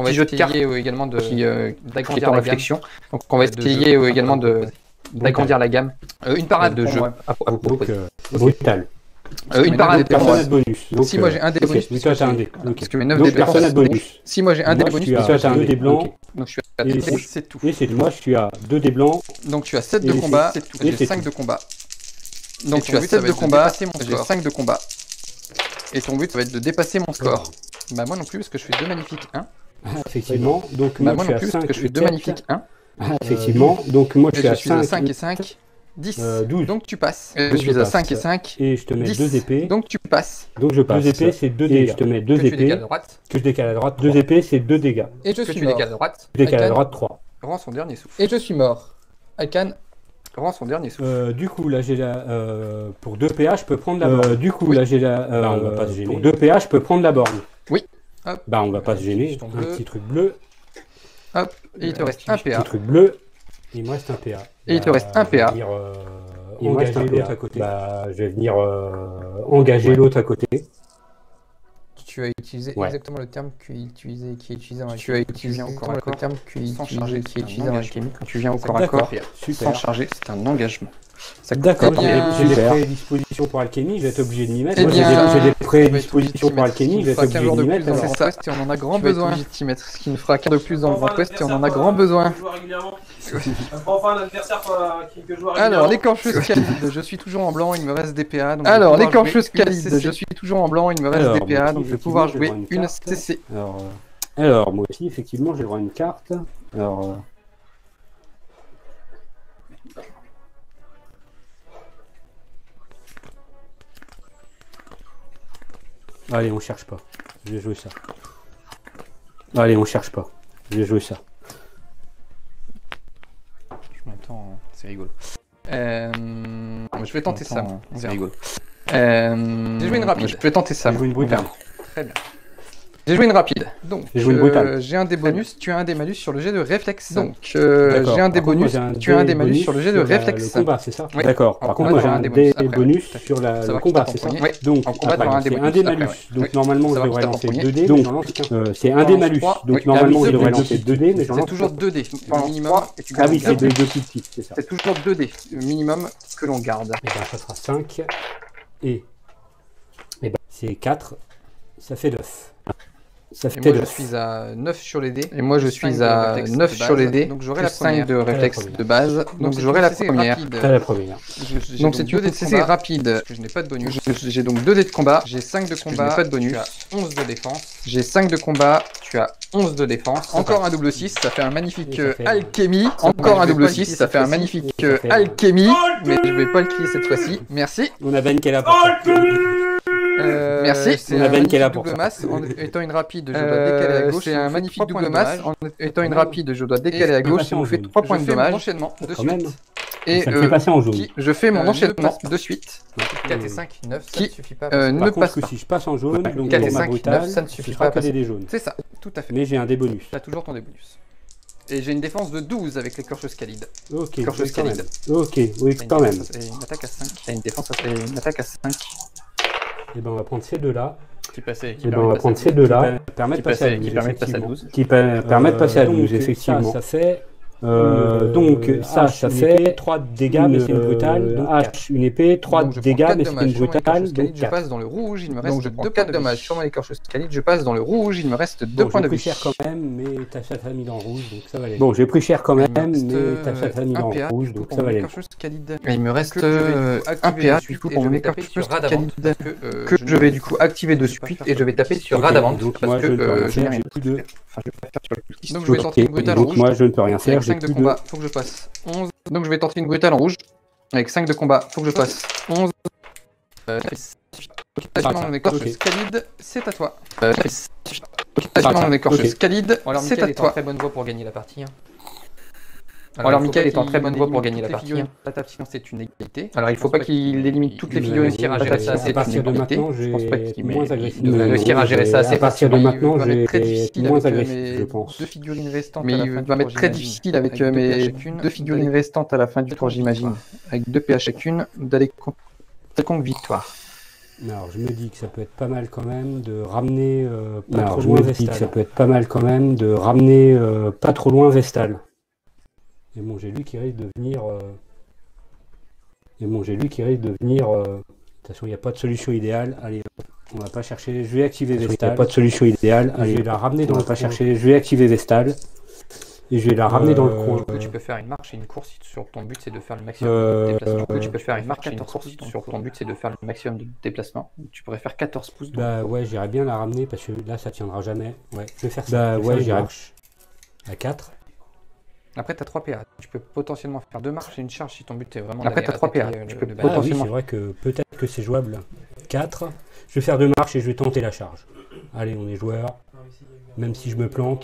on va petit jeu de cartes essayer également de qui, euh, d'agrandir qui est en la réflexion. gamme. Donc on va de essayer jeux. euh, également de d'agrandir la gamme Euh, une parade de pour jeux moi. à, à vous Donc, proposer. euh, brutal. Euh, une mais parade neuf pour moi. Personne n'a de bonus. Donc, Si moi euh, j'ai un dé ok, bonus, mais toi, t'as un dé. Ok. parce que mes neuf Donc, dés blancs, personne n'a de bonus. si moi j'ai un dé Moi, bonus, tu as- toi, tu as un deux dés blancs. Ok. donc je suis à Et deux, c'est- c'est tout. Et c'est moi, tu as deux dés blancs. Donc tu as sept Et de c'est- combat, c'est tout. j'ai Et c'est cinq tout. de combat. Donc Donc tu tu as as sept sept de de combat, combat, j'ai j'ai cinq cinq de combat. Et ton but va être de dépasser mon score. Bah moi non plus parce que je fais deux magnifiques un. Effectivement, donc bah, moi, moi je non suis plus, à parce que je suis deux magnifiques un. Effectivement, donc moi je suis je à suis à cinq, cinq et cinq, dix, euh, douze. donc tu passes. Donc Je suis je à passe. cinq et cinq, Et je te mets dix, deux épées. donc tu passes. Donc je passe. Deux épées, c'est deux Et dégâts. je te mets deux que tu épées décales à droite. Que je décale à droite. Deux épées, c'est deux dégâts. Et je que suis tu mort. décales à droite. Je décale à Alkan droite trois. rend son dernier souffle. Et je suis mort. Alkan rend son dernier souffle. Euh, du coup, là j'ai la. Euh, pour deux P A, je peux prendre la borne. Euh, du coup, oui. Là j'ai la. Euh, bah, on va pas se gêner. Pour deux P A, je peux prendre la borne. Oui. Hop. Bah, on va pas se gêner. Un bleu. Petit truc bleu. Hop. Et il te reste un P A. Petit truc bleu. Il me reste un P A. Et il te reste un P A. Venir, euh, engager l'autre à côté. Bah, je vais venir euh, engager ouais. l'autre à côté. Tu as utilisé ouais. exactement le terme qui est utilisé, qui est utilisé dans Tu as utilisé encore le terme qui est utilisé, qui est utilisé dans l'alchimie. Quand tu viens au corps à corps, sans charger, c'est un engagement. D'accord, j'ai des prédispositions pour alchimie, je vais être obligé de m'y mettre. J'ai des prédispositions pour alchimie, je vais être obligé de m'y mettre. C'est ça, et on en a grand besoin. Ce qui ne fera qu'un de plus dans le Grand Ouest et on en a grand besoin. Enfin, l'adversaire que je joue régulièrement. Alors, l'écorcheuse Khalid, je suis toujours en blanc, il me reste des P A. Alors, l'écorcheuse Khalid, je suis toujours en blanc, il me reste des P A, donc je vais pouvoir jouer une C C. Alors, moi aussi, effectivement, j'ai le droit à une carte. Alors. Allez, on cherche pas. Je vais jouer ça. Allez, on cherche pas. Je vais jouer ça. Je m'entends, c'est rigolo. Euh... Je vais tenter ça, c'est rigolo. Euh... J'ai joué une rapide. Je vais tenter ça. J'ai joué une brutale. Très bien. J'ai joué une rapide. Donc, j'ai joué une brutale. J'ai un des bonus, tu as un des malus sur le jet de réflexe. Donc, euh, j'ai un des bonus, tu as un des malus sur le jet de réflexe. Le combat, c'est ça. D'accord. Par contre, moi j'ai un des bonus sur le combat, c'est ça. Donc, c'est un des malus. Donc, normalement, je devrais lancer deux dés. Donc, c'est un des malus. Donc, normalement, je devrais lancer deux dés, mais j'en lance. C'est toujours deux dés minimum. Ah oui, c'est deux plus petites, c'est ça. C'est toujours deux dés minimum que l'on garde. Et ben, ça sera cinq. Et c'est quatre. Ça fait neuf. Ça fait et moi, je suis à neuf sur les dés. Et moi, je suis à neuf sur les dés. Donc, j'aurai la cinq de réflexe de base. Donc, j'aurai la première. T'as la première. Donc, c'est deux dés de C C rapide. Je n'ai pas de bonus. J'ai donc deux dés de combat. J'ai cinq de combat. Je n'ai pas de bonus. Tu as onze de défense. J'ai cinq de combat. Tu as onze de défense. Encore un double six. Ça fait un magnique alchimie. Encore un double six. Ça fait un magnifique alchimie. Mais je vais pas le crier cette fois-ci. Merci. On a Ben qui est là pour ça. Euh, Merci. C'est un magnifique double masse en étant une rapide, je dois décaler à gauche. C'est un magnifique double masse en étant une rapide, je dois décaler à gauche. Ça nous fait trois points de dommage. Enchaînement de suite. Et ça me fait passer en jaune. Je fais mon enchaînement de suite. quatre et cinq, neuf, ça ne suffit pas. Ne passe pas. Si je passe en jaune, donc quatre et cinq, neuf, ça ne suffit pas. Des jaunes. C'est ça, tout à fait. Mais j'ai un dé bonus. Tu as toujours ton dé bonus. Et j'ai une défense de douze avec l'écorcheuse Khalid. Ok, l'écorcheuse Khalid. Ok, oui, quand même. Et une attaque à cinq. Et une défense à une attaque à cinq. Et ben on va prendre ces deux-là. Qui passait. Et ben on va prendre ces deux-là. Qui permettent de passer à douze. Qui permettent de passer à douze. Qui permettent de passer à douze, effectivement. Ça fait. Euh, donc euh, ça, H, ça fait trois dégâts, mais c'est une brutale. Donc H, une épée, trois dégâts, mais c'est une brutale. Donc je passe dans le rouge, il me reste deux points de dommages sur mon écorcheuse Khalid. Je passe dans le rouge, il me reste deux points de vie. J'ai pris cher quand même, mais ta chatte a mis dans le rouge, donc ça va aller. Bon, j'ai pris cher quand même, mais ta chatte a mis dans le rouge, donc ça va aller. Il me reste un P A du coup pour mon écorcheuse Khalid que je vais du coup activer de suite et je vais taper sur Radamant parce que je n'ai rien de. Donc je vais tenter une brutale en rouge. Moi je ne peux rien faire. cinq de combat, faut que je passe onze. Donc je vais tenter une brutale en rouge. Avec cinq de combat, faut que je passe onze. Euh, mon écorcheuse Khalid, c'est à toi. Euh, mon écorcheuse Khalid, c'est à toi. Très bonne voie pour gagner la partie. Alors, Alors Mickaël est en très bonne voie pour gagner la partie. C'est une égalité. Alors il ne faut pas qu'il élimine toutes les figurines. Réussir à gérer ça, c'est une égalité. Je pense pas qu'il est moins agressif. Réussir à gérer ça, à partir de maintenant, j'ai moins agressif, je pense. Deux figurines restantes. Mais il va m'être très difficile avec mes deux figurines restantes à la fin du tour, j'imagine. Avec deux P A chacune, d'aller quelconque victoire. Alors je me dis que ça peut être pas mal quand même de ramener pas trop loin Vestal. Ça peut être pas mal quand même de ramener pas trop loin Vestal. Et bon, j'ai lu qui risque de venir. Euh... Et bon, j'ai lu qui risque de venir. Euh... De toute façon, il n'y a pas de solution idéale. Allez, on va pas chercher. Je vais activer Vestal. Il n'y a pas de solution idéale. Allez, je vais la ramener dans. On va pas chercher. Je vais activer Vestal. Et je vais la ramener euh, dans le coin. Du coup, tu peux faire une marche et une course si sur ton but c'est de faire le maximum euh, de déplacement. Du coup, tu peux faire une marche et une course si sur ton but c'est de faire le maximum de déplacement. Tu pourrais faire quatorze pouces. Bah ouais, j'irais bien la ramener parce que là ça tiendra jamais. Ouais, je vais faire ça. Bah ouais, j'irai à quatre. Après, tu as trois P A. Tu peux potentiellement faire deux marches et une charge si ton but est vraiment. Après, tu as trois P A. Le, tu peux le ah, potentiellement. Oui, c'est vrai que peut-être que c'est jouable. quatre. Je vais faire deux marches et je vais tenter la charge. Allez, on est joueur. Même si je me plante.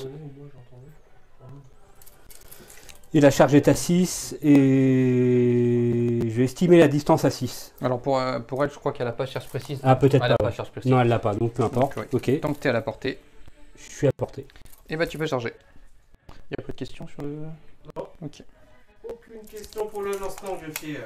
Et la charge est à six et je vais estimer la distance à six. Alors pour, euh, pour elle, je crois qu'elle n'a pas de charge précise. Ah peut-être pas. pas. pas charge précise. Non, elle l'a pas, donc peu importe. Donc, ouais. Ok. Tant que tu es à la portée. Je suis à portée. Et bah tu peux charger. Il n'y a pas de questions sur le... Non. Ok. Aucune question pour l'instant, je fais.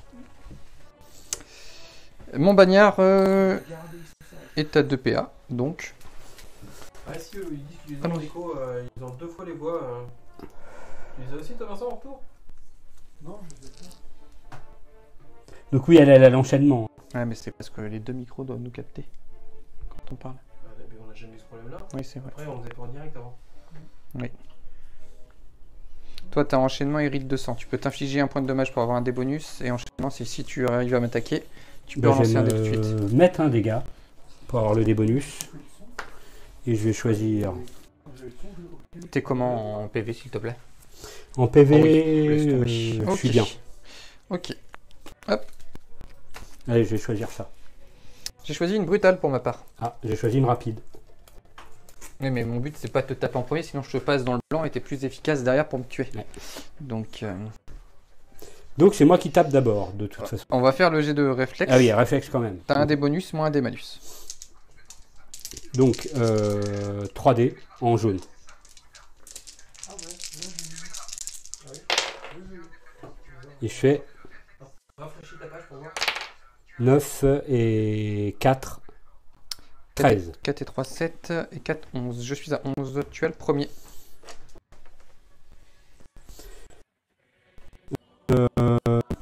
Mon bagnard euh, est à deux P A, donc... Ah si, eux, ils disent qu'ils ont, Nico, euh, ils ont deux fois les voix. Euh... Tu les as aussi, toi, Vincent, en retour? Non, je les ai pas. Donc oui, elle est à l'enchaînement. Ouais, mais c'est parce que les deux micros doivent nous capter quand on parle. Ah, on n'a jamais eu ce problème-là. Oui, c'est vrai. Après, on faisait pas en direct avant. Oui. Toi, tu as enchaînement et rite deux cents. Tu peux t'infliger un point de dommage pour avoir un dé bonus. Et enchaînement, c'est si tu arrives à m'attaquer, tu peux bah, relancer un dé tout de suite. suite. Je vais mettre un dégât pour avoir le dé bonus. Et je vais choisir. T'es comment en P V, s'il te plaît? En P V, oh oui, euh, okay. je suis bien. Ok. Hop. Allez, je vais choisir ça. J'ai choisi une brutale pour ma part. Ah, j'ai choisi une rapide. Oui, mais mon but, c'est pas de te taper en premier, sinon je te passe dans le blanc et t'es plus efficace derrière pour me tuer. Ouais. Donc, euh... Donc c'est moi qui tape d'abord, de toute façon. On va faire le jet de réflexe. Ah oui, réflexe quand même. T'as un dé bonus, moins un dé malus. Donc, euh, trois dés en jaune. Et je fais neuf et quatre, treize. quatre et trois, sept et quatre, onze. Je suis à onze. Tu as le premier. Euh,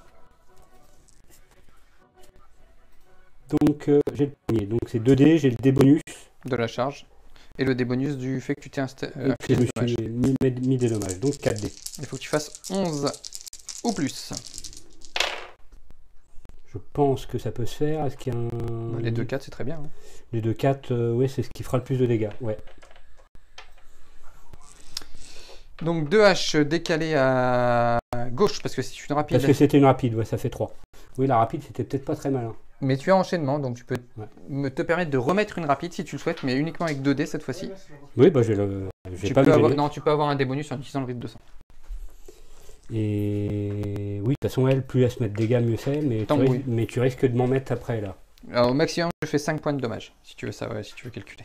donc, euh, j'ai le premier. Donc, c'est deux dés. J'ai le dé bonus. De la charge. Et le dé bonus du fait que tu t'es installé. Euh, je me suis mis, mis des dommages. Donc, quatre dés. Il faut que tu fasses onze ou plus. Je pense que ça peut se faire. Est-ce qu'il y a un... Les deux quatre, c'est très bien. Hein. Les deux quatre, euh, oui, c'est ce qui fera le plus de dégâts. Ouais. Donc deux haches décalées à gauche, parce que c'est une rapide. Parce que c'était une rapide, ouais, ça fait trois. Oui, la rapide, c'était peut-être pas très malin. Mais tu as enchaînement, donc tu peux ouais. me te permettre de remettre une rapide si tu le souhaites, mais uniquement avec deux dés cette fois-ci. Oui, bah je vais le... Tu pas peux avoir... Non, tu peux avoir un dé bonus en utilisant le rite deux cents. Et oui, de toute façon, elle, plus elle se met de dégâts, mieux c'est, mais, Tant tu oui. mais tu risques de m'en mettre après, là. Alors, au maximum, je fais cinq points de dommage, si tu veux ça, ouais, si tu veux calculer.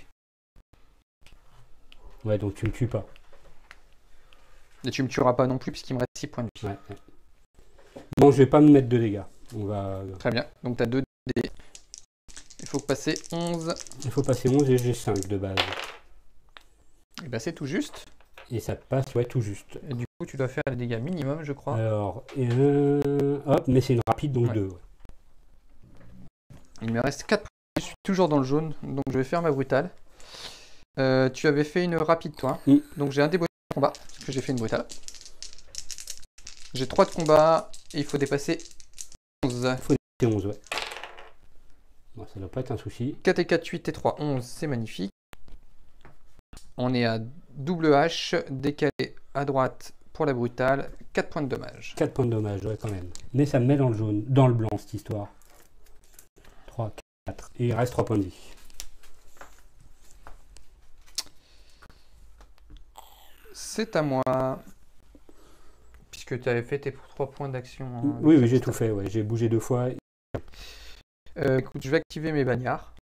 Ouais, donc tu me tues pas. Et tu me tueras pas non plus, puisqu'il me reste six points de vie. Ouais, ouais. Bon, je vais pas me mettre de dégâts. On va... Très bien, donc tu as deux dés. Il faut passer onze. Il faut passer onze et j'ai cinq de base. Et ben c'est tout juste. Et ça passe, ouais, tout juste. Et du coup, tu dois faire les dégâts minimum, je crois. Alors, et un... hop, mais c'est une rapide, donc deux. Ouais. Ouais. Il me reste quatre points. Je suis toujours dans le jaune, donc je vais faire ma brutale. Euh, tu avais fait une rapide, toi. Hein. Mm. Donc j'ai un dé bonus de combat, parce que j'ai fait une brutale. J'ai trois de combat, et il faut dépasser onze. Il faut dépasser onze, ouais. Bon, ça ne doit pas être un souci. quatre et quatre, huit et trois, onze, c'est magnifique. On est à double H, décalé à droite pour la brutale, quatre points de dommage. quatre points de dommage, ouais, quand même. Mais ça me met dans le jaune, dans le blanc, cette histoire. trois, quatre. Et il reste trois points de vie. C'est à moi. Puisque tu avais fait tes trois points d'action. Hein, oui, oui, j'ai tout fait, ouais. J'ai bougé deux fois. Euh, écoute, je vais activer mes bagnards.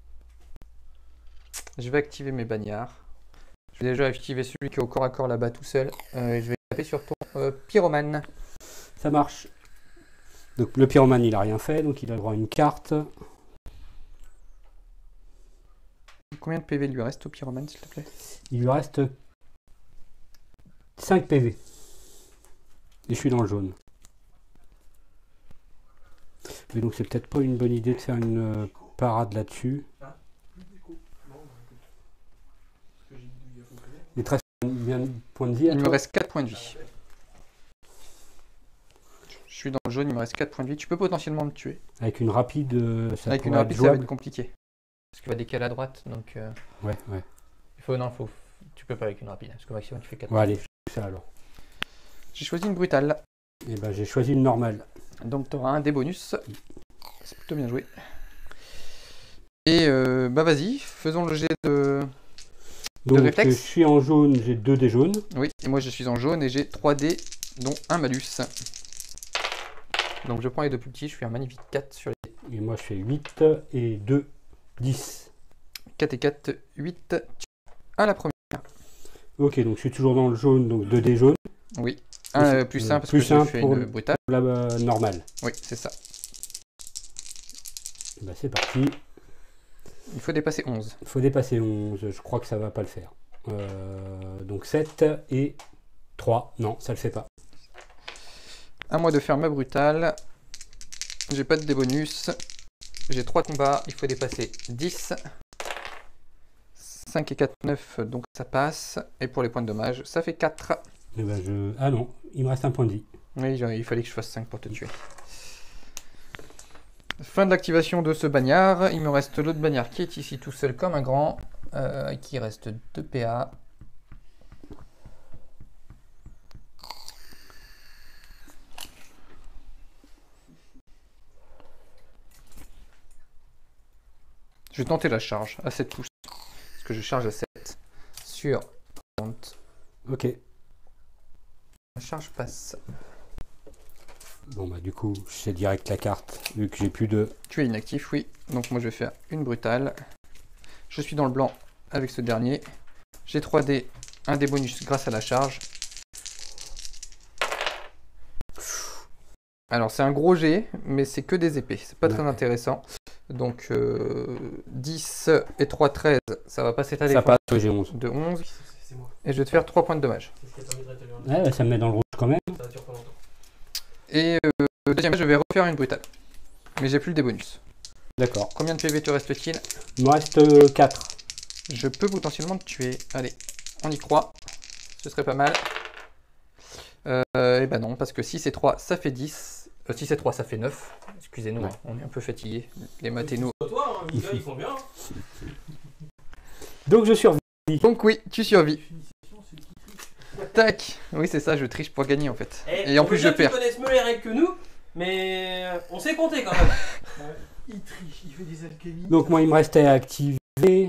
Je vais activer mes bagnards. Je vais déjà activer celui qui est au corps à corps là-bas tout seul. Euh, et je vais taper sur ton euh, pyromane. Ça marche. Donc le pyromane, il a rien fait, donc il a le droit à une carte. Combien de P V lui reste au pyromane, s'il te plaît? Il lui reste cinq P V. Et je suis dans le jaune. Mais donc c'est peut-être pas une bonne idée de faire une euh, parade là-dessus. Mais très combien de points de vie à Il toi? me reste quatre points de vie. Je suis dans le jaune, il me reste quatre points de vie. Tu peux potentiellement me tuer. Avec une rapide, euh, ça Avec une pourrait rapide, être ça va jouable. être compliqué. Parce qu'il va décaler à droite, donc... Euh... Ouais, ouais. Il faut, non, faut... tu peux pas avec une rapide, parce qu'au maximum, tu fais quatre. Ouais, allez, fais ça alors. J'ai choisi une brutale. Et ben j'ai choisi une normale. Donc tu auras un des bonus. C'est plutôt bien joué. Et euh, bah vas-y, faisons le jet de... Donc réflexe. je suis en jaune, j'ai deux dés jaunes. Oui, et moi je suis en jaune et j'ai trois dés, dont un malus. Donc je prends les deux plus petits, je fais un magnifique quatre sur les dés. Et moi je fais huit et deux, dix. quatre et quatre, huit. À la première. Ok, donc je suis toujours dans le jaune, donc deux dés jaunes. Oui. un euh, plus un parce plus que un je fais pour une brutale. La euh, normale. Oui, c'est ça. Bah, c'est parti. Il faut dépasser onze. Il faut dépasser onze, je crois que ça va pas le faire. Euh, donc sept et trois. Non, ça le fait pas. À moi de faire ma brutale. J'ai pas de débonus. J'ai trois combats, il faut dépasser dix. cinq et quatre, neuf, donc ça passe. Et pour les points de dommage, ça fait quatre. Et ben je... Ah non, il me reste un point de vie. Oui, il fallait que je fasse cinq pour te tuer. Fin de l'activation de ce bagnard. Il me reste l'autre bagnard qui est ici tout seul comme un grand. Euh, qui reste deux P A. Je vais tenter la charge à sept pouces. Parce que je charge à sept. Sur trente. Ok. La charge passe. Bon bah du coup, je sais direct la carte, vu que j'ai plus de... Tu es inactif, oui. Donc moi je vais faire une brutale. Je suis dans le blanc avec ce dernier. J'ai trois dés, un des bonus grâce à la charge. Alors c'est un gros jet, mais c'est que des épées. C'est pas très intéressant. Donc euh, dix et trois, treize, ça va passer ta Ça défense passe, ouais, j'ai onze. de onze. Et je vais te faire trois points de dommage. Ouais, bah, ça me met dans le rouge quand même. Et euh, deuxième, je vais refaire une brutale. Mais j'ai plus le des bonus. D'accord. Combien de P V te reste-t-il? Il me reste euh, quatre. Je peux potentiellement te tuer. Allez, on y croit. Ce serait pas mal. Euh, et ben non, parce que six et trois, ça fait dix. Euh, six et trois, ça fait neuf. Excusez-nous, Ouais. hein, on est un peu fatigués. Les maténos. Toi, hein, les gars, ils font bien. Donc je survis. Donc oui, tu survis. Tac. Oui, c'est ça, je triche pour gagner en fait. Eh, Et en on plus, veut je bien qu'ils perds. connaissent mieux les règles que nous, mais on sait compter quand même. Ouais, il triche, il fait des alchimies. Donc moi il me restait à activer...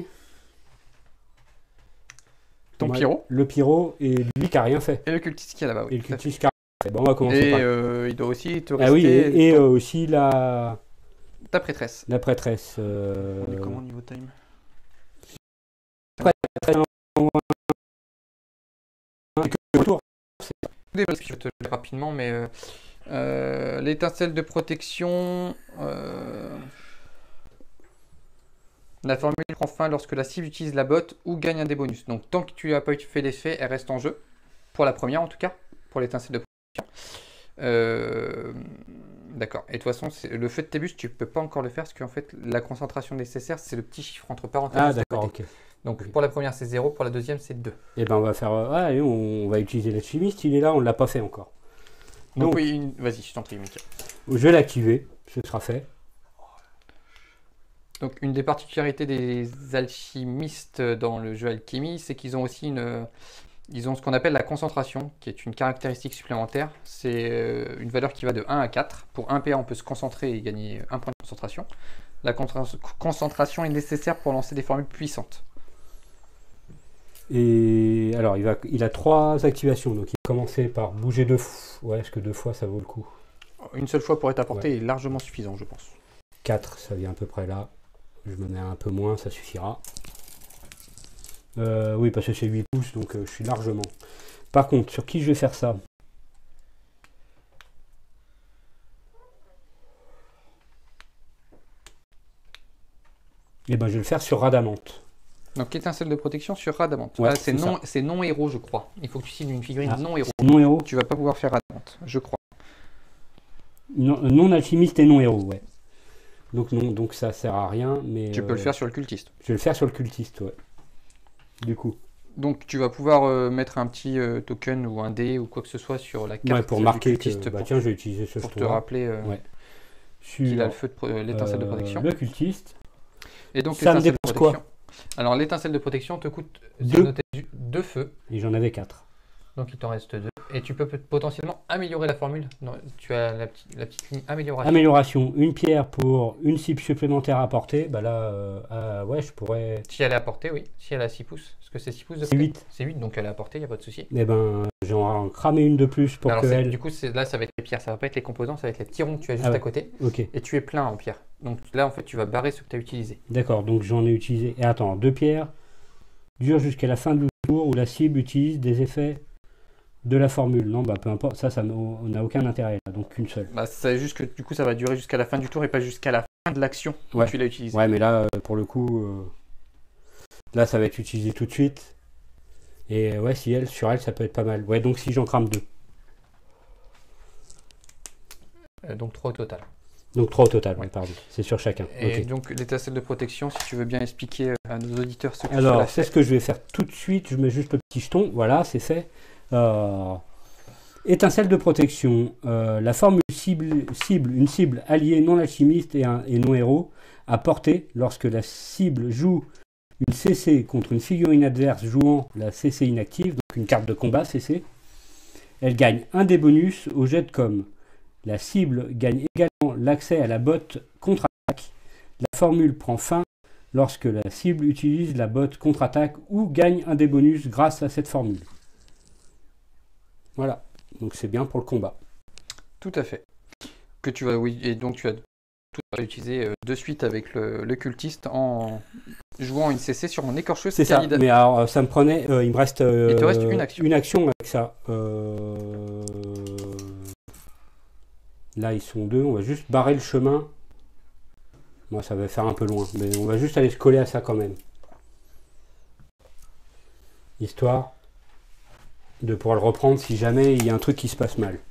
Ton Moi, pyro. Le pyro et lui qui a rien fait. Et le cultiste qui est là-bas, oui. Et le tout à fait. cultiste qui a rien fait. Bon, on va commencer Et par... euh, il doit aussi te rester Ah oui, et, et, euh, aussi la, ta prêtresse. la prêtresse. Euh... On est comment niveau time? Tour. Je vais te le dire rapidement, mais euh, euh, l'étincelle de protection. Euh, la formule prend fin lorsque la cible utilise la botte ou gagne un des bonus. Donc tant que tu n'as pas fait l'effet, elle reste en jeu. Pour la première en tout cas, pour l'étincelle de protection. Euh, D'accord. Et de toute façon, le feu de Tébus, tu peux pas encore le faire parce qu'en fait, la concentration nécessaire, c'est le petit chiffre entre parenthèses. Ah juste à d'accord, côté. ok. Donc Ok. pour la première, c'est zéro, pour la deuxième, c'est deux. Et ben on va faire... Ouais, allez, on va utiliser l'alchimiste, il est là, on ne l'a pas fait encore. Donc, Donc- oui, une... vas-y, je t'en prie, Mika. Je vais l'activer, ce sera fait. Donc une des particularités des alchimistes dans le jeu Alchimie, c'est qu'ils ont aussi une, ils ont ce qu'on appelle la concentration, qui est une caractéristique supplémentaire. C'est euh, une valeur qui va de un à quatre. Pour un P A, on peut se concentrer et gagner un point de concentration. La contra- concentration est nécessaire pour lancer des formules puissantes. Et alors, il, va, il a trois activations, donc il va commencer par bouger deux fois. Ouais, est-ce que deux fois ça vaut le coup? Une seule fois pour être apporté Ouais. est largement suffisant, je pense. quatre, ça vient à peu près là. Je me mets un peu moins, ça suffira. Euh, oui, parce que c'est huit pouces, donc euh, je suis largement. Par contre, sur qui je vais faire ça? Eh ben, je vais le faire sur Radamante. Donc étincelle de protection sur Radamante. Ouais, Ah, c'est c'est non, ça. c'est non héros, je crois. Il faut que tu signes une figurine Ah. non héros. Non héros, Tu vas pas pouvoir faire Radamante, je crois. non, non alchimiste et non héros, ouais. Donc non, donc ça sert à rien, mais Tu peux euh, le faire sur le cultiste. Je vais le faire sur le cultiste, ouais. Du coup. Donc tu vas pouvoir euh, mettre un petit euh, token ou un dé ou quoi que ce soit sur la carte. Ouais, pour marquer que, pour, bah, tiens, je vais utiliser ce pour te rappeler euh, ouais. qu'il a le feu de l'étincelle euh, de protection. Le cultiste. Et donc ça me l'étincelle dépense de protection. quoi? Alors l'étincelle de protection te coûte deux, deux feux. Et j'en avais quatre. Donc il t'en reste deux. Et tu peux potentiellement améliorer la formule. Non, tu as la, petite, la petite ligne amélioration. Amélioration, une pierre pour une cible supplémentaire à porter. Bah là, euh, euh, ouais, je pourrais... Si elle est à portée, oui. Si elle a six pouces. Parce que c'est six pouces de C'est huit. C'est huit, donc elle est à portée, il n'y a pas de souci. Eh ben, j'en cramé une de plus pour Alors que elle... Du coup, là, ça va être les pierres. Ça va pas être les composants, ça va être les petits ronds que tu as juste ah ouais. à côté. Ok. Et tu es plein en pierres. Donc là, en fait, tu vas barrer ce que tu as utilisé. D'accord, donc j'en ai utilisé... Et attends, deux pierres durent jusqu'à la fin du tour où la cible utilise des effets... de la formule. Non, bah peu importe, ça, ça n'a aucun intérêt, là, donc qu'une seule. Bah, c'est juste que du coup, ça va durer jusqu'à la fin du tour et pas jusqu'à la fin de l'action ouais. que tu l'as utilisé. Ouais, mais là, pour le coup, euh, là, ça va être utilisé tout de suite. Et ouais, si elle, sur elle, ça peut être pas mal. Ouais, donc si j'en crame deux. Euh, donc trois au total. Donc trois au total, ouais. Ouais, pardon. C'est sur chacun. Et okay. donc l'étincelle de protection, si tu veux bien expliquer à nos auditeurs ce que Alors, c'est ce que je vais faire tout de suite. Je mets juste le petit jeton. Voilà, c'est fait. Euh, étincelle de protection. Euh, la formule cible, cible une cible alliée non alchimiste et, un, et non héros à portée lorsque la cible joue une C C contre une figurine adverse jouant la C C inactive, donc une carte de combat C C. Elle gagne un des bonus au jet de com. La cible gagne également l'accès à la botte contre-attaque. La formule prend fin lorsque la cible utilise la botte contre-attaque ou gagne un des bonus grâce à cette formule. Voilà, donc c'est bien pour le combat. Tout à fait. Que tu vas, oui, et donc tu as tout utilisé euh, de suite avec le, le cultiste en jouant une C C sur mon écorcheuse. C'est ça, mais alors ça me prenait, euh, il me reste, euh, il te reste une action. Une action avec ça. Euh... Là ils sont deux, on va juste barrer le chemin. Moi ça va faire un peu loin, mais on va juste aller se coller à ça quand même. Histoire de pouvoir le reprendre si jamais il y a un truc qui se passe mal.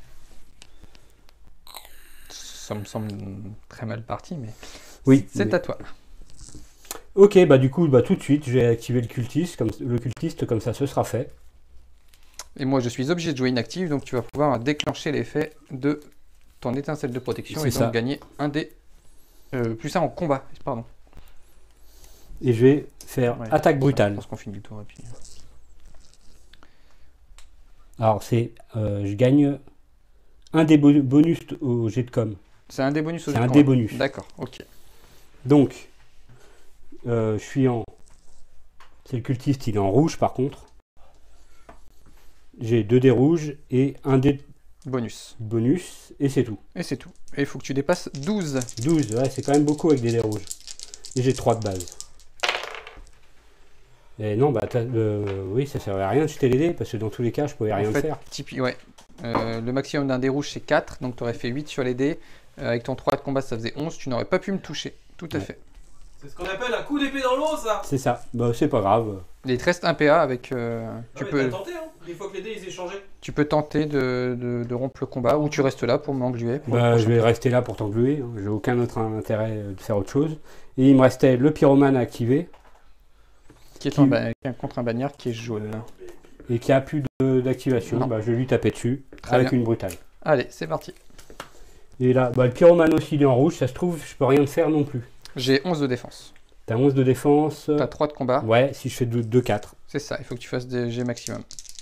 Ça me semble très mal parti, mais oui, c'est mais... à toi. Ok, bah du coup, bah tout de suite, je vais activer le cultiste, comme le cultiste, comme ça, ce sera fait. Et moi, je suis obligé de jouer inactive, donc tu vas pouvoir déclencher l'effet de ton étincelle de protection et donc ça. Gagner un dé euh, plus un en combat, pardon. Et je vais faire ouais, attaque brutale. Je pense qu'on finit le tour et puis... Alors c'est, euh, je gagne un des bonus au jet de com. C'est un des bonus au jet de com. C'est un des bonus. D'accord, ok. Donc, euh, je suis en... C'est le cultiste, il est en rouge par contre. J'ai deux dés rouges et un dé... Bonus. Bonus, et c'est tout. Et c'est tout. Et il faut que tu dépasses douze. douze, ouais, c'est quand même beaucoup avec des dés rouges. Et j'ai trois de base. Et non, bah, euh, oui, ça servait à rien de jeter les dés, parce que dans tous les cas, je pouvais rien en fait, faire. Typi, ouais. Euh, le maximum d'un dé rouge, c'est quatre, donc tu aurais fait huit sur les dés. Euh, avec ton trois de combat, ça faisait onze, tu n'aurais pas pu me toucher. Tout à ouais. fait. C'est ce qu'on appelle un coup d'épée dans l'eau, ça. C'est ça, bah, c'est pas grave. Il te reste un P A avec... Euh, ah tu, peux, peux, tenté, hein, des fois que les dés ils échangé. Tu peux tenter de, de, de rompre le combat, ou tu restes là pour m'engluer. Bah, je vais rester là pour t'engluer, hein. J'ai aucun autre intérêt de faire autre chose. Et il me restait le pyromane à activer. Qui est qui... Un, contre un bagnard qui est jaune. Et qui a plus d'activation, bah, je vais lui taper dessus. Très avec bien. Une brutale. Allez, c'est parti. Et là, bah, le pyromane aussi il est en rouge, ça se trouve, je peux rien faire non plus. J'ai onze de défense. T'as onze de défense. T'as trois de combat. Ouais, si je fais deux quatre. C'est ça, il faut que tu fasses des G maximum.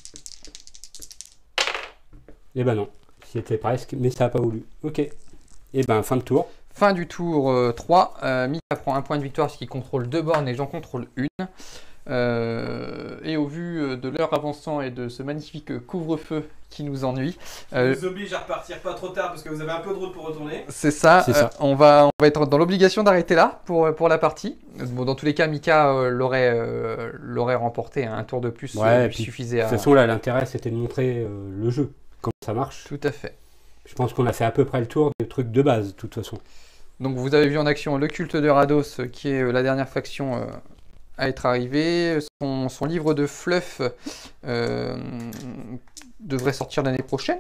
Et ben non, c'était presque, mais ça n'a pas voulu. Ok. Et ben fin de tour. Fin du tour euh, trois. Euh, Mika prend un point de victoire parce qu'il contrôle deux bornes et j'en contrôle une. Euh, et au vu de l'heure avançant et de ce magnifique couvre-feu qui nous ennuie, euh, vous oblige à repartir pas trop tard parce que vous avez un peu de route pour retourner. C'est ça, ça. Euh, on, va, on va être dans l'obligation d'arrêter là pour, pour la partie. Bon, dans tous les cas, Mika euh, l'aurait euh, l'aurait remporté, hein, un tour de plus ouais, euh, lui suffisait à... De toute façon, là, l'intérêt c'était de montrer euh, le jeu, comment ça marche. Tout à fait. Je pense qu'on a fait à peu près le tour des trucs de base, de toute façon. Donc vous avez vu en action le culte de Rados, qui est la dernière faction euh, à être arrivée. Son, son livre de fluff euh, devrait sortir l'année prochaine.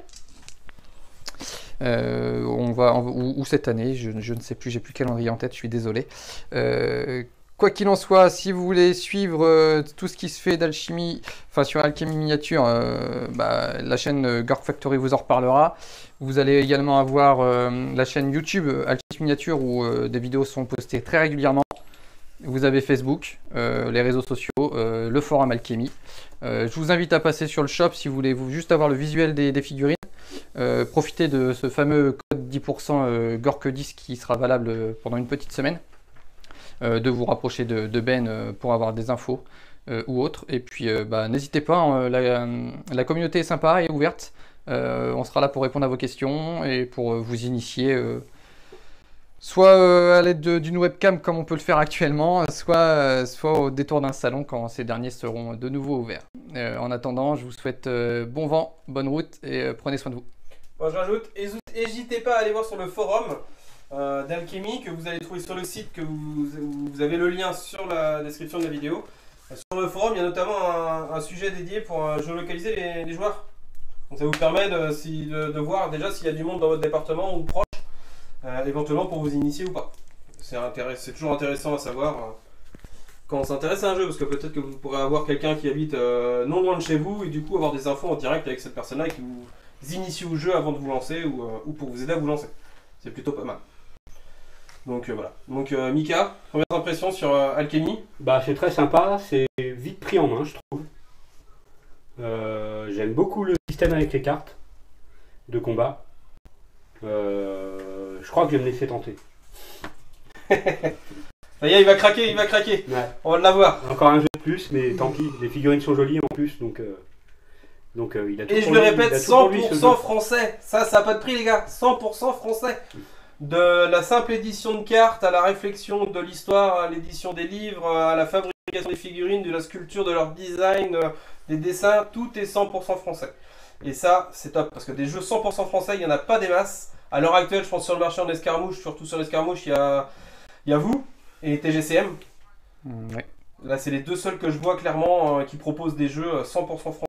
Euh, on va, ou, ou cette année, je, je ne sais plus, j'ai plus le calendrier en tête, je suis désolé. Euh, Quoi qu'il en soit, si vous voulez suivre euh, tout ce qui se fait d'alchimie, enfin sur Alchemy Miniature, euh, bah, la chaîne euh, Gork Factory vous en reparlera. Vous allez également avoir euh, la chaîne YouTube euh, Alchemy Miniature où euh, des vidéos sont postées très régulièrement. Vous avez Facebook, euh, les réseaux sociaux, euh, le forum Alchemy. Euh, je vous invite à passer sur le shop si vous voulez vous juste avoir le visuel des, des figurines. Euh, profitez de ce fameux code dix pour cent euh, Gork dix qui sera valable pendant une petite semaine. Euh, de vous rapprocher de, de Ben euh, pour avoir des infos euh, ou autres. Et puis euh, bah, n'hésitez pas, hein, la, la communauté est sympa et ouverte. Euh, on sera là pour répondre à vos questions et pour euh, vous initier, euh, soit euh, à l'aide d'une webcam comme on peut le faire actuellement, soit, euh, soit au détour d'un salon quand ces derniers seront de nouveau ouverts. Euh, en attendant, je vous souhaite euh, bon vent, bonne route et euh, prenez soin de vous. Bon, je rajoute, n'hésitez pas à aller voir sur le forum Euh, d'Alchemy que vous allez trouver sur le site, que vous, vous avez le lien sur la description de la vidéo. Euh, sur le forum, il y a notamment un, un sujet dédié pour euh, géolocaliser les, les joueurs. Donc ça vous permet de, si, de, de voir déjà s'il y a du monde dans votre département ou proche, euh, éventuellement pour vous initier ou pas. C'est toujours intéressant à savoir euh, quand on s'intéresse à un jeu, parce que peut-être que vous pourrez avoir quelqu'un qui habite euh, non loin de chez vous et du coup avoir des infos en direct avec cette personne-là qui vous initie au jeu avant de vous lancer ou, euh, ou pour vous aider à vous lancer. C'est plutôt pas mal. Donc euh, voilà. Donc euh, Mika, première impression sur euh, Alchemy? Bah c'est très sympa, c'est vite pris en main je trouve. Euh, J'aime beaucoup le système avec les cartes de combat. Euh, je crois que je vais me laisser tenter. Ça y est, il va craquer, il va craquer. Ouais. On va l'avoir. Encore un jeu de plus, mais tant pis, les figurines sont jolies en plus, donc, euh, donc euh, il a tout Et pour je le lui, répète, il a tout cent pour lui, pour ce cent jeu. français. Ça, ça n'a pas de prix les gars. cent pour cent français. De la simple édition de cartes à la réflexion de l'histoire, à l'édition des livres, à la fabrication des figurines, de la sculpture, de leur design, des dessins, tout est cent pour cent français. Et ça, c'est top, parce que des jeux cent pour cent français, il n'y en a pas des masses. À l'heure actuelle, je pense sur le marché en escarmouche, surtout sur l'escarmouche, il y a, il y a vous et T G C M. Mmh, ouais. Là, c'est les deux seuls que je vois clairement euh, qui proposent des jeux cent pour cent français.